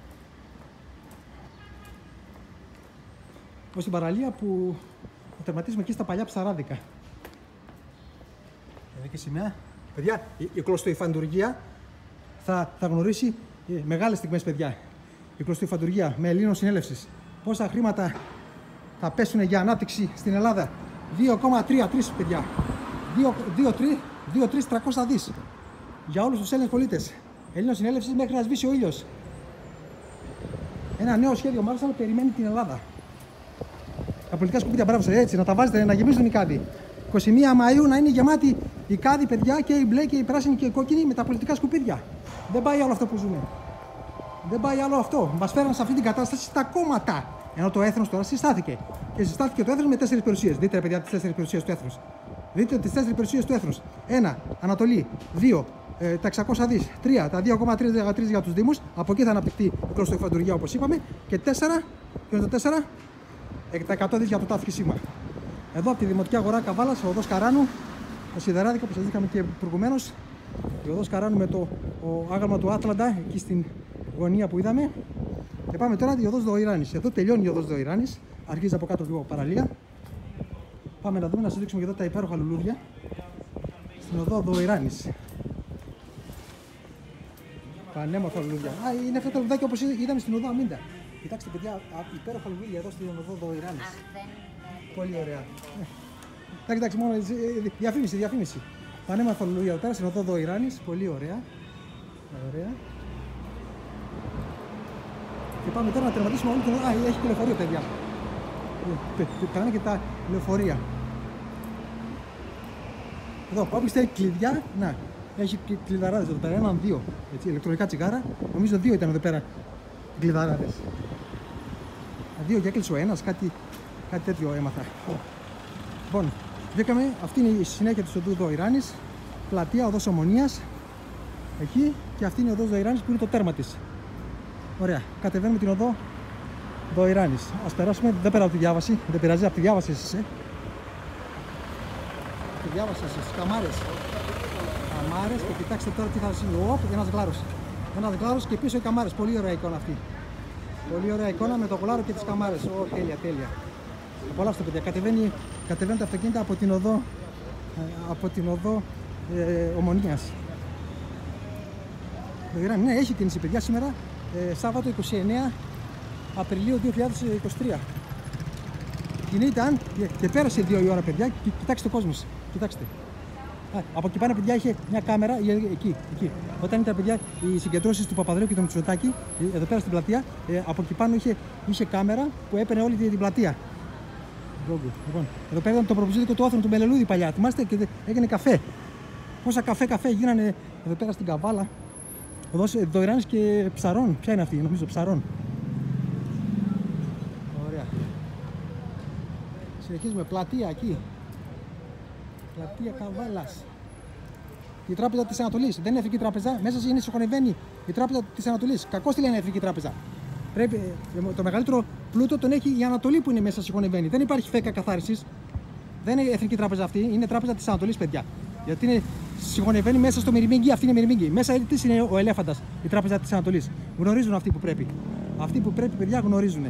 Ως την παραλία που θα τερματίσουμε εκεί στα παλιά ψαράδικα. Εδώ και σημαία. Παιδιά, η, η κλωστοϊφαντουργία θα, θα γνωρίσει ε, μεγάλες στιγμές, παιδιά. Η κλωστοϊφαντουργία με Ελλήνων συνέλευσης. Πόσα χρήματα θα πέσουν για ανάπτυξη στην Ελλάδα. δύο κόμμα τριάντα τρία, παιδιά. δύο τρεις τριακόσια δις. Για όλους τους Έλληνες πολίτες. Ελλήνων συνέλευσης μέχρι να σβήσει ο ήλιος. Ένα νέο σχέδιο Μάρσαλ περιμένει την Ελλάδα. Τα πολιτικά σκουπίδια, μπράβο σας, έτσι, να τα βάζετε, να γεμίζουν οι κάδοι. είκοσι μία Μαΐου να είναι γεμάτη η κάδοι, παιδιά, και η μπλε και η πράσινη και η κόκκινη με τα πολιτικά σκουπίδια. Δεν πάει άλλο αυτό που ζούμε. Δεν πάει άλλο αυτό. Μας φέραν σε αυτή την κατάσταση τα κόμματα. Ενώ το έθνος τώρα συστάθηκε. Και συστάθηκε το έθνος με τέσσερις περιουσίες. Δείτε, παιδιά, τις τέσσερις περιουσίες του έθνους. Δείτε τις τέσσερις περιουσίες του έθνους. Ένα, Ανατολή. Δύο, ε, τα εξακόσια δις. Τρία, τα δύο κόμμα τρία για τους Δήμους. Από εκεί θα αναπτυχθεί η κλωστοϊφαντουργία, όπως είπαμε. Και τέσσερα, ποιο είναι το τέσσερα? Τα εκατό δις για το τάφ σήμα. Εδώ από τη Δημοτική Αγορά Καβάλας, ο οδός Καράνου, τα σιδεράδικα που σας δείχαμε και προηγουμένως. Η οδός Καράνου με το ο άγαλμα του Άτλαντα, εκεί στην γωνία που είδαμε. Και πάμε τώρα η οδός Δοϊράνης. Εδώ τελειώνει η οδός Δοϊράνης, αρχίζει από κάτω λίγο παραλία. Πάμε να δούμε, να σας δείξουμε και εδώ τα υπέροχα λουλούδια στην οδό Δοϊράνης. Πανέμορφα λουλούδια. Α, είναι αυτά τα λουλουδάκια όπως είδαμε στην οδό Αμίντα. Κοιτάξτε, παιδιά, υπέροχα λουλούδια εδώ στην οδό Δοϊράνης. Πολύ ωραία. Εντάξει, εντάξει, μόνο διαφήμιση, διαφήμιση. Πανέμορφα λουλούδια εδώ πέρα στην οδό Δοϊράνης. Πολύ ωραία. Ωραία. Και πάμε τώρα να τερματίσουμε όλη την οδό. Α, έχει και λεωφορείο, παιδιά. Περνάνε και τα λεωφορεία. Εδώ, όποιος θέλει κλειδιά, να, έχει κλειδαράδες εδώ πέρα, έναν, δύο, έτσι, ηλεκτρονικά τσιγάρα, νομίζω δύο ήταν εδώ πέρα κλειδαράδες. Δύο και έκλεισε ο ένας, κάτι, κάτι τέτοιο έμαθα. Λοιπόν, βγήκαμε, αυτή είναι η συνέχεια της οδού Δοϊράνης, πλατεία, οδός Ομονίας, εκεί, και αυτή είναι η οδός Δοϊράνης που είναι το τέρμα της. Ωραία, κατεβαίνουμε την οδό Δοϊράνης. Ας περάσουμε, δεν πέρα από τη διάβαση, δεν πειράζει, από τη διάβαση εσείς, ε. Τη διάβαση εσείς, καμάρες. Καμάρες και κοιτάξτε τώρα τι θα συμβεί. Οπ, ένας γλάρος. Ένας γλάρος και πίσω οι καμάρες. Πολύ ωραία εικόνα αυτή. Πολύ ωραία εικόνα με το γλάρο και τις καμάρες. Ω, τέλεια, τέλεια. Απολαύστε, παιδιά. Κατεβαίνει, κατεβαίνουν τα αυτοκίνητα από την οδό, από την οδό ε, Ομονίας. Ναι, έχει κίνηση, παιδιά, σήμερα, ε, Σάββατο είκοσι εννέα Απριλίου δύο χιλιάδες είκοσι τρία. Κινείται αν και, και πέρασε δύο η ώρα, παιδιά. Κι, κοιτάξτε ο κόσμος. Κοιτάξτε. Α, από εκεί πάνω, παιδιά, είχε μια κάμερα. Εκεί, εκεί. Όταν ήταν, παιδιά, οι συγκεντρώσεις του Παπαδρέου και του Μητσοτάκη, εδώ πέρα στην πλατεία, ε, από εκεί πάνω είχε, είχε κάμερα που έπαιρνε όλη την, την πλατεία. Λοιπόν, εδώ πέρα ήταν το προπουζίδικο του Όθρου του Μελελούδη παλιά. Θυμάστε, και έγινε καφέ. Πόσα καφέ, καφέ γίνανε εδώ πέρα στην Καβάλα. Οδός Δοϊράνης και Ψαρών. Ποια είναι αυτή, νομίζω, Ψαρών. Ωραία. Συνεχίζουμε, πλατεία εκεί. Πλατεία Καβάλας. Η τράπεζα της Ανατολής. Δεν είναι εθνική τράπεζα, μέσα είναι συγχωνευμένη η τράπεζα της Ανατολής. Κακώς τη λένε εθνική τράπεζα. Πρέπει, το μεγαλύτερο πλούτο τον έχει η Ανατολή που είναι μέσα συγχωνευμένη. Δεν υπάρχει φέκα καθάρισης. Δεν είναι εθνική τράπεζα αυτή, είναι τράπεζα της Ανατολής, παιδιά. Γιατί είναι συγχωνευμένη μέσα στο Μυριμίγκι, αυτή είναι Μυριμίγκι. Μέσα τι είναι ο Ελέφαντας, η τράπεζα της Ανατολής. Γνωρίζουν αυτοί που πρέπει. Αυτοί που πρέπει, παιδιά, γνωρίζουν.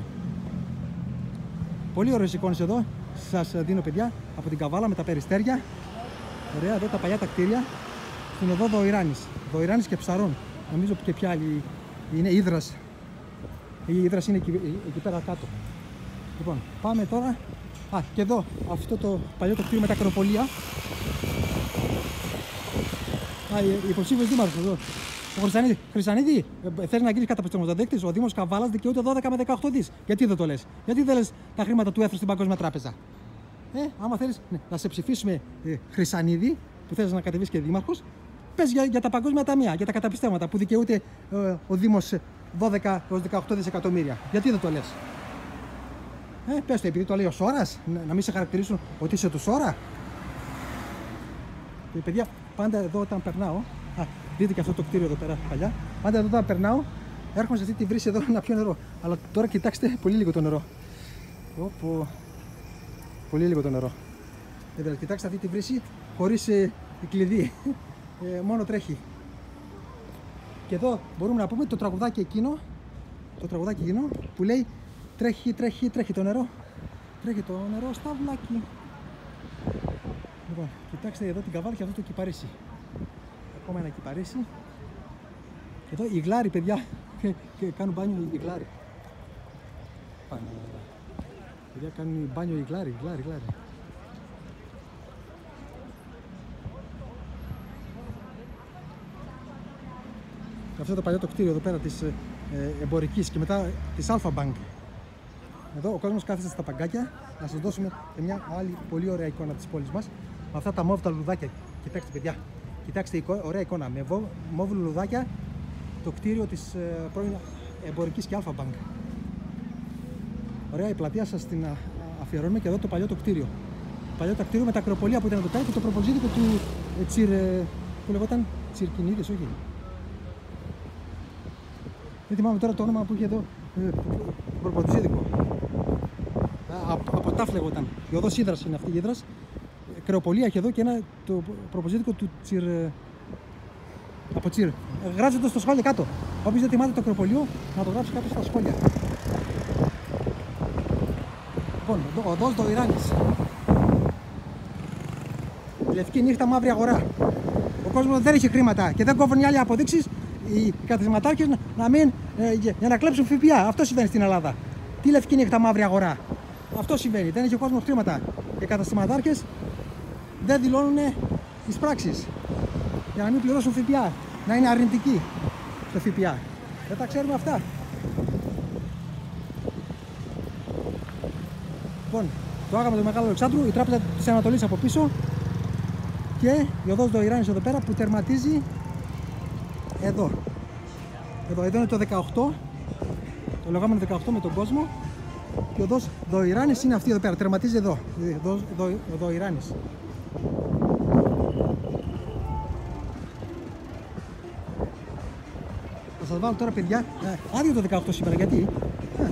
Πολύ ωραίες εικόνες εδώ. Σας δίνω, παιδιά, από την Καβάλα με τα περιστέρια. Ωραία, εδώ τα παλιά τα κτίρια. Στην οδό Δοϊράνης. Δοϊράνης και Ψαρών. Νομίζω και ποια άλλη είναι, Ίδρας. Η Ίδρας είναι εκεί, εκεί πέρα κάτω. Λοιπόν, πάμε τώρα. Α, και εδώ, αυτό το παλιό το κτίριο με τα ακροπολία. Α, υποψήφιος δήμαρχος εδώ. Ο Χρυσανίδη, Χρυσανίδη, ε, θέλει να γίνει καταπιστευματοδέκτης. Ο Δήμος Καβάλας δικαιούται δώδεκα με δεκαοκτώ δις. Γιατί δεν το λες? Γιατί δεν λες τα χρήματα του έθνους στην Παγκόσμια Τράπεζα? Ε, άμα θέλεις ναι, να σε ψηφίσουμε ε, Χρυσανίδη, που θέλεις να κατεβείς και δήμαρχος, πες για, για τα παγκόσμια ταμεία, για τα καταπιστεύματα που δικαιούται ε, ο Δήμος δώδεκα με δεκαοκτώ δισεκατομμύρια. Γιατί δεν το λες? Ε, πες το, επειδή το λέει ο Σόρας, να, να μην σε χαρακτηρίσουν ότι είσαι του Σόρα. Και παιδιά, πάντα εδώ όταν περνάω, α, δείτε και αυτό το κτίριο εδώ πέρα παλιά, πάντα εδώ όταν περνάω, έρχομαι σε αυτή τη βρύση εδώ να πιω νερό. Αλλά τώρα κοιτάξτε, πολύ λίγο το νερό. Οπό. Πολύ λίγο το νερό. Ε, κοιτάξτε αυτή τη βρύση χωρίς ε, κλειδί. Ε, μόνο τρέχει. Και εδώ μπορούμε να πούμε το τραγουδάκι εκείνο, το τραγουδάκι εκείνο που λέει τρέχει, τρέχει, τρέχει το νερό. Τρέχει το νερό στα βλάκι. Λοιπόν, κοιτάξτε εδώ την Καβάλα και αυτό το κυπαρίσι. Ακόμα ένα κυπαρίσι. Εδώ οι γλάροι, παιδιά, και κάνουν μπάνιο οι γλάροι. Πάνε. Παιδιά, κάνουν μπάνιο οι γλάροι, γλάροι, γλάροι. Αυτό το παλιό το κτίριο εδώ πέρα της ε, εμπορικής και μετά της Alpha Bank. Εδώ ο κόσμος κάθεσε στα παγκάκια. Να σας δώσουμε μια άλλη πολύ ωραία εικόνα της πόλης μας. Με αυτά τα μόβ τα λουλουδάκια. Κοιτάξτε, παιδιά. Κοιτάξτε, ωραία εικόνα. Με μόβ λουλουδάκια το κτίριο της ε, πρώην εμπορικής και Alpha Bank. Ωραία, η πλατεία σας την αφιερώνουμε και εδώ το παλιό το κτίριο. Το παλιό το κτίριο με τα ακροπολία που ήταν εδώ πέρα και το προπολζίδικο του ε, Τσιρ. Ε, που λεγόταν Τσιρκινίδης, όχι. Δεν θυμάμαι τώρα το όνομα που είχε εδώ. Ε, προπολζίδικο. Από, από τάφ λεγόταν. Η οδός Ίδρας είναι αυτή η Ίδρας. Κρεοπολία έχει εδώ και ένα το προπολζίδικο του Τσιρ. Ε, από Τσιρ. Ε, γράψτε το στο σχόλιο κάτω. Όποιος δεν θυμάται το κρεοπολείο, να το γράψει κάτω στα σχόλια. Λοιπόν, οδός Δοϊράνης. Λευκή νύχτα, μαύρη αγορά. Ο κόσμος δεν έχει χρήματα και δεν κόβουν οι άλλοι αποδείξεις οι καταστηματάρχες να, να μην, ε, για να κλέψουν ΦΠΑ. Αυτό συμβαίνει στην Ελλάδα. Τι λευκή νύχτα, μαύρη αγορά. Αυτό συμβαίνει. Δεν έχει ο κόσμος χρήματα. Και οι καταστηματάρχες δεν δηλώνουν τις πράξεις για να μην πληρώσουν ΦΠΑ. Να είναι αρνητικοί στο ΦΠΑ. Δεν τα ξέρουμε αυτά. Λοιπόν, το άγαμο του Μεγάλου Αλεξάνδρου, η τράπεζα της Ανατολής από πίσω και η οδός Δοϊράνης εδώ πέρα που τερματίζει εδώ. Εδώ, εδώ είναι το δεκαοκτώ, το λεγόμενο δεκαοκτώ με τον κόσμο και η οδός Δοϊράνης είναι αυτή εδώ πέρα, τερματίζει εδώ, εδώ, εδώ, εδώ Δοϊράνης. Θα σας βάλω τώρα, παιδιά, ε, άδειο το δεκαοκτώ σήμερα, γιατί? Ε.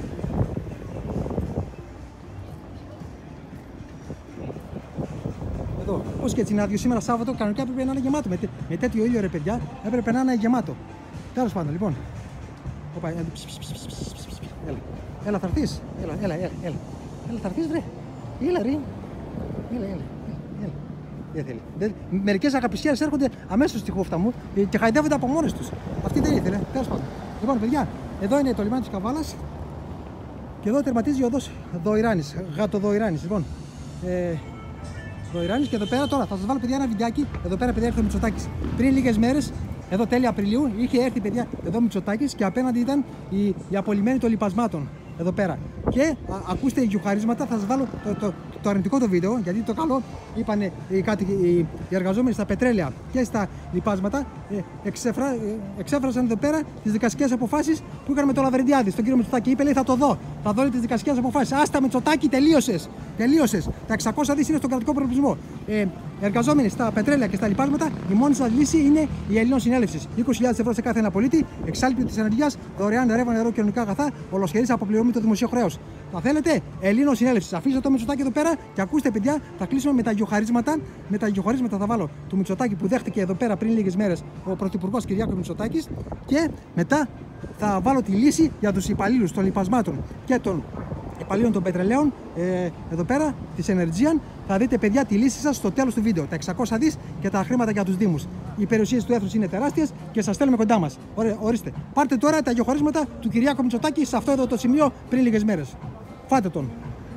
Εδώ, πώς και έτσι είναι άδειο σήμερα Σάββατο, κανονικά έπρεπε να είναι γεμάτο. Με, με τέτοιο ήλιο, ρε παιδιά, έπρεπε να είναι γεμάτο. Τέλος πάντων, λοιπόν. Οπα, έλα, έλα, έλα, θα έρθεις. Έλα, έλα, έλα, έλα. Έλα, θα έρθεις, βρε. Έλα, ρε. Έλα, έλα, έλα. έλα. Δεν θέλει. Δεν... Μερικές αγαπησίες έρχονται αμέσως στη χούφτα μου και χαϊδεύονται από μόνες τους. Αυτή δεν ήθελε. Τέλος πάντων. Λοιπόν, παιδιά, εδώ είναι το λιμάνι της Καβάλας και εδώ τερματίζει η οδός Δοϊράνης. Γάτο Δοϊράνης. Λοιπόν, ε, Δοϊράνης και εδώ πέρα τώρα θα σας βάλω, παιδιά, ένα βιντεάκι. Εδώ πέρα, παιδιά, έρθει ο Μητσοτάκης. Πριν λίγες μέρες, εδώ τέλη Απριλίου, είχε έρθει, παιδιά, εδώ Μητσοτάκης και απέναντι ήταν η, η απολυμμένη των λιπασμάτων. Εδώ πέρα. Και α, ακούστε γιουχαρίσματα, θα σας βάλω το, το, το αρνητικό το βίντεο, γιατί το καλό είπανε οι, κάτι, οι, οι εργαζόμενοι στα πετρέλαια και στα λιπάσματα ε, εξεφρα, ε, εξέφρασαν εδώ πέρα τις δικαστικές αποφάσεις που είχαν με το Λαβρεντιάδη. Στον κύριο Μητσοτάκη είπε, λέει, θα το δω. Θα δω τις δικαστικές αποφάσεις. Άστα Μητσοτάκη, τελείωσες. Τελείωσες. Τα εξακόσια δις είναι στον κρατικό προϋπολογισμό. Ε, εργαζόμενοι στα πετρέλαια και στα λιπάσματα, η μόνη σας λύση είναι η Ελλήνων Συνέλευση. είκοσι χιλιάδες ευρώ σε κάθε ένα πολίτη, εξάλληπτη της ανεργίας, δωρεάν ρεύμα, νερό και κοινωνικά αγαθά, ολοσχερής αποπληρωμή το δημοσίου χρέους. Θα θέλετε Ελλήνων Συνέλευση. Αφήστε το Μητσοτάκη εδώ πέρα και ακούστε, παιδιά, θα κλείσουμε με τα γιοχαρίσματα. Με τα γιοχαρίσματα θα βάλω του Μητσοτάκη που δέχτηκε εδώ πέρα πριν λίγες μέρες ο Πρωθυπουργός Κυριάκος Μητσοτάκης και μετά θα βάλω τη λύση για τους υπαλλήλους των λιπασμάτων και των υπαλλήλων των πετρελαίων ε, εδώ πέρα της Energean. Θα δείτε, παιδιά, τη λύση σας στο τέλος του βίντεο. Τα εξακόσια δις και τα χρήματα για τους Δήμους. Οι περιουσίες του έθνους είναι τεράστιες και σας στέλνουμε κοντά μας. Ωραία, ορίστε. Πάρτε τώρα τα γεωχωρίσματα του Κυριάκου Μητσοτάκη σε αυτό εδώ το σημείο πριν λίγες μέρες. Φάτε τον.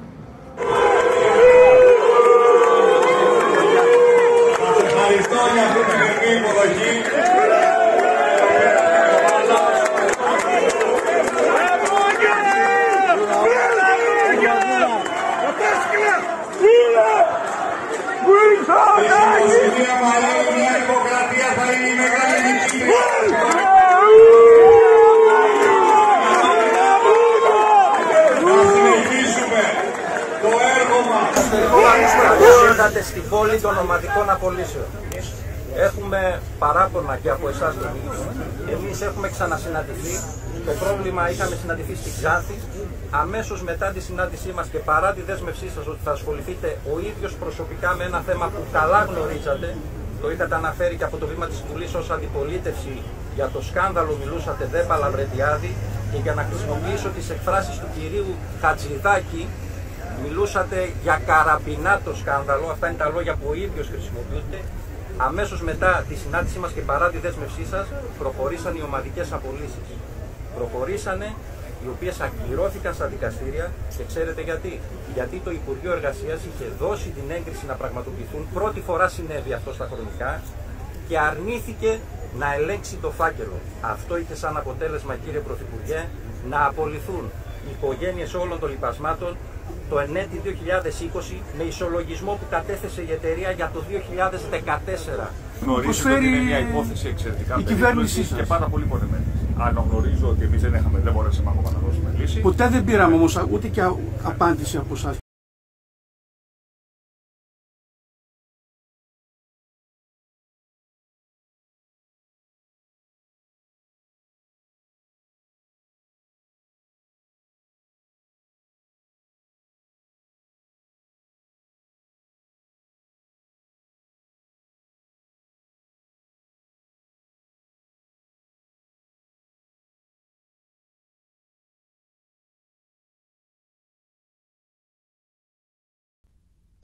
Ευχαριστώ για αυτή την ευγενική υποδοχή. Η κυρία Μαρέλου, μια υποκρατία θα είναι η μεγάλη νίκη. Να συνεχίσουμε το έργο μας. Ήρθατε στην πόλη των ομαδικών απολύσεων. Έχουμε παράπονα και από εσάς το ίδιο. Εμείς έχουμε ξανασυναντηθεί. Το πρόβλημα είχαμε συναντηθεί στη Ξάνθη. Αμέσως μετά τη συνάντησή μας και παρά τη δέσμευσή σας ότι θα ασχοληθείτε ο ίδιος προσωπικά με ένα θέμα που καλά γνωρίζατε, το είχατε αναφέρει και από το βήμα της Βουλής ως αντιπολίτευση, για το σκάνδαλο μιλούσατε δεν Παλαβρεντιάδη, και για να χρησιμοποιήσω τις εκφράσεις του κυρίου Χατζηδάκη, μιλούσατε για καραπινάτο σκάνδαλο. Αυτά είναι τα λόγια που ο ίδιος χρησιμοποιούνται. Αμέσως μετά τη συνάντησή μας και παρά τη δέσμευσή σας, προχωρήσαν οι ομαδικές απολύσεις. Προχωρήσανε, οι οποίες ακυρώθηκαν στα δικαστήρια, και ξέρετε γιατί? Γιατί το Υπουργείο Εργασίας είχε δώσει την έγκριση να πραγματοποιηθούν, πρώτη φορά συνέβη αυτό στα χρονικά, και αρνήθηκε να ελέγξει το φάκελο. Αυτό είχε σαν αποτέλεσμα, κύριε Πρωθυπουργέ, να απολυθούν οι οικογένειες όλων των λιπασμάτων το ενέτη δύο χιλιάδες είκοσι με ισολογισμό που κατέθεσε η εταιρεία για το δύο χιλιάδες δεκατέσσερα. Γνωρίζετε ότι είναι μια υπόθεση εξαιρετικά περίπλοκη και πάρα πολύ πονεμένη. Αναγνωρίζω ότι εμείς δεν, δεν μπορέσαμε ακόμα να δώσουμε λύση. Ποτέ δεν πήραμε όμως ούτε και απάντηση από εσάς.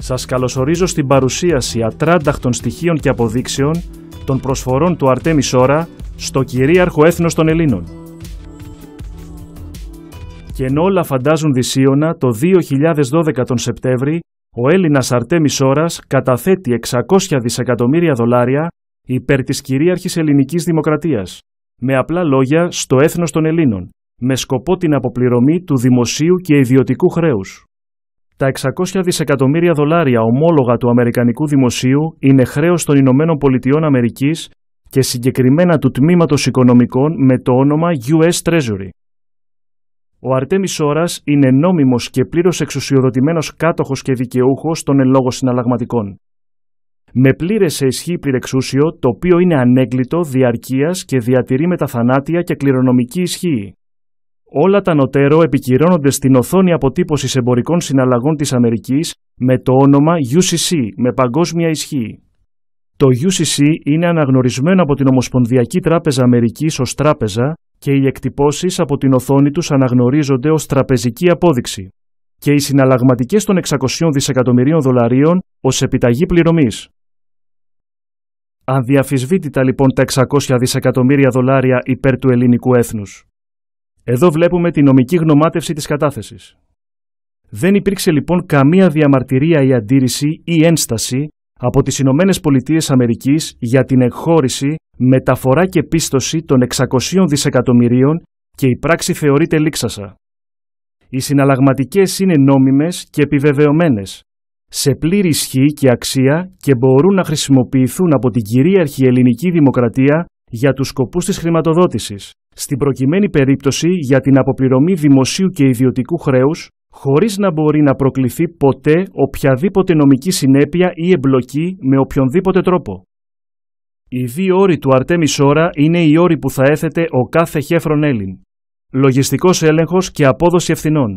Σας καλωσορίζω στην παρουσίαση ατράνταχτων στοιχείων και αποδείξεων των προσφορών του Αρτέμι Σόρα στο κυρίαρχο έθνος των Ελλήνων. Και ενώ όλα φαντάζουν δυσίωνα, το δύο χιλιάδες δώδεκα τον Σεπτέμβρη, ο Έλληνας Αρτέμι Σόρας καταθέτει εξακόσια δισεκατομμύρια δολάρια υπέρ της κυρίαρχης ελληνικής δημοκρατίας, με απλά λόγια στο έθνος των Ελλήνων, με σκοπό την αποπληρωμή του δημοσίου και ιδιωτικού χρέους. Τα εξακόσια δισεκατομμύρια δολάρια ομόλογα του Αμερικανικού Δημοσίου είναι χρέος των Ηνωμένων Πολιτειών Αμερικής και συγκεκριμένα του Τμήματος Οικονομικών με το όνομα γιου ες Treasury. Ο Αρτέμι Σόρας είναι νόμιμος και πλήρως εξουσιοδοτημένος κάτοχος και δικαιούχος των εν λόγω συναλλαγματικών. Με πλήρες σε ισχύ πληρεξούσιο, το οποίο είναι ανέγκλητο, διαρκείας και διατηρεί μεταθανάτια και κληρονομική ισχύ. Όλα τα νοτέρω επικυρώνονται στην οθόνη αποτύπωσης εμπορικών συναλλαγών της Αμερικής με το όνομα γιου σι σι με παγκόσμια ισχύ. Το γιου σι σι είναι αναγνωρισμένο από την Ομοσπονδιακή Τράπεζα Αμερικής ως τράπεζα και οι εκτυπώσεις από την οθόνη τους αναγνωρίζονται ως τραπεζική απόδειξη και οι συναλλαγματικές των εξακοσίων δισεκατομμυρίων δολαρίων ως επιταγή πληρωμής. Αδιαφυσβήτητα λοιπόν τα εξακόσια δισεκατομμύρια δολάρια υπέρ του ελληνικού έθνους. Εδώ βλέπουμε τη νομική γνωμάτευση της κατάθεσης. Δεν υπήρξε λοιπόν καμία διαμαρτυρία ή αντίρρηση ή ένσταση από τις Ηνωμένες Πολιτείες Αμερικής για την εκχώρηση, μεταφορά και πίστοση των εξακοσίων δισεκατομμυρίων και η πράξη θεωρείται λήξασα. Οι συναλλαγματικές είναι νόμιμες και επιβεβαιωμένες, σε πλήρη ισχύ και αξία και μπορούν να χρησιμοποιηθούν από την κυρίαρχη ελληνική δημοκρατία για τους σκοπούς της χρηματοδότησης, στην προκειμένη περίπτωση για την αποπληρωμή δημοσίου και ιδιωτικού χρέους, χωρίς να μπορεί να προκληθεί ποτέ οποιαδήποτε νομική συνέπεια ή εμπλοκή με οποιονδήποτε τρόπο. Οι δύο όροι του Αρτέμι Σόρα είναι οι όροι που θα έθετε ο κάθε χέφρον Έλλην. Λογιστικός έλεγχος και απόδοση ευθυνών.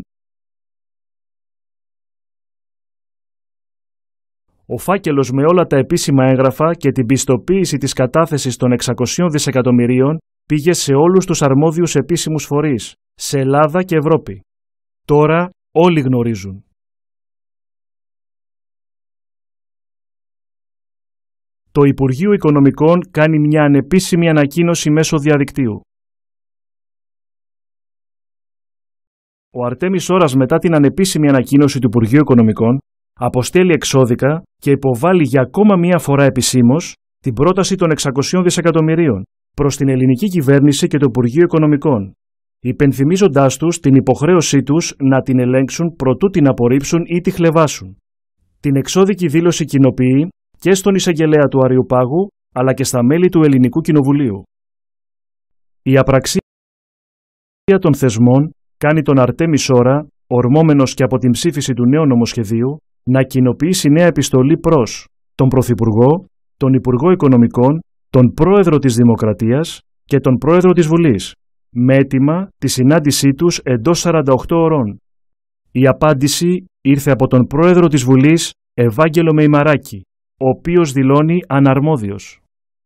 Ο φάκελος με όλα τα επίσημα έγγραφα και την πιστοποίηση της κατάθεσης των εξακοσίων δισεκατομμυρίων πήγε σε όλους τους αρμόδιους επίσημους φορείς, σε Ελλάδα και Ευρώπη. Τώρα όλοι γνωρίζουν. Το Υπουργείο Οικονομικών κάνει μια ανεπίσημη ανακοίνωση μέσω διαδικτύου. Ο Αρτέμι Σόρας μετά την ανεπίσημη ανακοίνωση του Υπουργείου Οικονομικών αποστέλει εξώδικα και υποβάλλει για ακόμα μία φορά επισήμως την πρόταση των εξακοσίων δισεκατομμυρίων προς την ελληνική κυβέρνηση και το Υπουργείο Οικονομικών, υπενθυμίζοντάς τους την υποχρέωσή τους να την ελέγξουν προτού την απορρίψουν ή τη χλευάσουν. Την εξώδικη δήλωση κοινοποιεί και στον εισαγγελέα του Αριουπάγου αλλά και στα μέλη του Ελληνικού Κοινοβουλίου. Η απραξία των θεσμών κάνει τον Αρτέμι Σόρα, ορμόμενος και από την ψήφιση του νέου νομοσχεδίου, να κοινοποιήσει νέα επιστολή προς τον Πρωθυπουργό, τον Υπουργό Οικονομικών, τον Πρόεδρο της Δημοκρατίας και τον Πρόεδρο της Βουλής, με αίτημα τη συνάντησή τους εντός σαράντα οκτώ ωρών. Η απάντηση ήρθε από τον Πρόεδρο της Βουλής, Ευάγγελο Μεϊμαράκη, ο οποίος δηλώνει αναρμόδιος.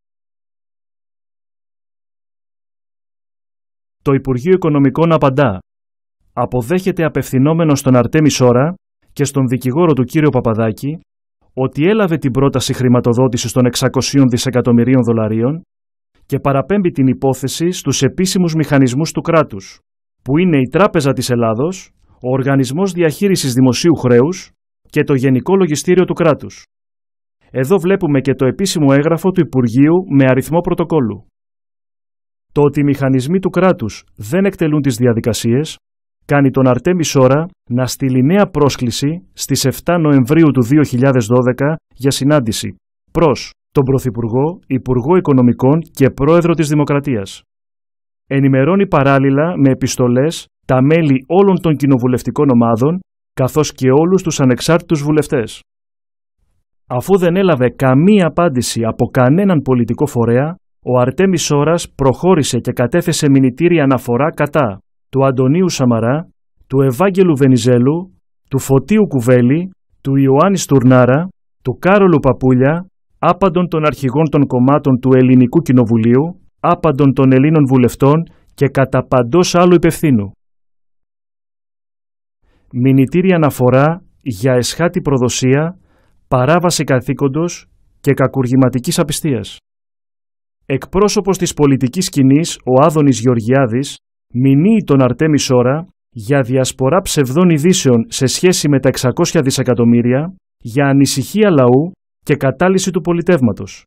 Το Υπουργείο Οικονομικών απαντά. Αποδέχεται απευθυνόμενο στον Αρτέμι Σόρα και στον δικηγόρο του κύριο Παπαδάκη ότι έλαβε την πρόταση χρηματοδότησης των εξακοσίων δισεκατομμυρίων δολαρίων και παραπέμπει την υπόθεση στους επίσημους μηχανισμούς του κράτους, που είναι η Τράπεζα της Ελλάδος, ο Οργανισμός Διαχείρισης Δημοσίου Χρέους και το Γενικό Λογιστήριο του Κράτους. Εδώ βλέπουμε και το επίσημο έγγραφο του Υπουργείου με αριθμό πρωτοκόλλου. Το ότι οι μηχανισμοί του κράτους δεν εκτελούν τις διαδικασίες κάνει τον Αρτέμι Σόρα να στείλει νέα πρόσκληση στις επτά Νοεμβρίου του δύο χιλιάδες δώδεκα για συνάντηση προς τον Πρωθυπουργό, Υπουργό Οικονομικών και Πρόεδρο της Δημοκρατίας. Ενημερώνει παράλληλα με επιστολές τα μέλη όλων των κοινοβουλευτικών ομάδων καθώς και όλους τους ανεξάρτητους βουλευτές. Αφού δεν έλαβε καμία απάντηση από κανέναν πολιτικό φορέα, ο Αρτέμι Σόρας προχώρησε και κατέθεσε μηνυτήρια αναφορά κατά του Αντωνίου Σαμαρά, του Ευάγγελου Βενιζέλου, του Φωτίου Κουβέλη, του Ιωάννη Στουρνάρα, του Κάρολου Παπούλια, άπαντων των αρχηγών των κομμάτων του Ελληνικού Κοινοβουλίου, άπαντων των Ελλήνων βουλευτών και κατά παντός άλλου υπευθύνου. Μηνυτήρια αναφορά για εσχάτη προδοσία παράβαση καθήκοντος και κακουργηματικής απιστίας. Εκπρόσωπος της πολιτικής σκηνής, ο Άδωνης Γεωργιάδης, μηνύει τον Αρτέμι Σόρα για διασπορά ψευδών ειδήσεων σε σχέση με τα εξακόσια δισεκατομμύρια, για ανησυχία λαού και κατάλυση του πολιτεύματος.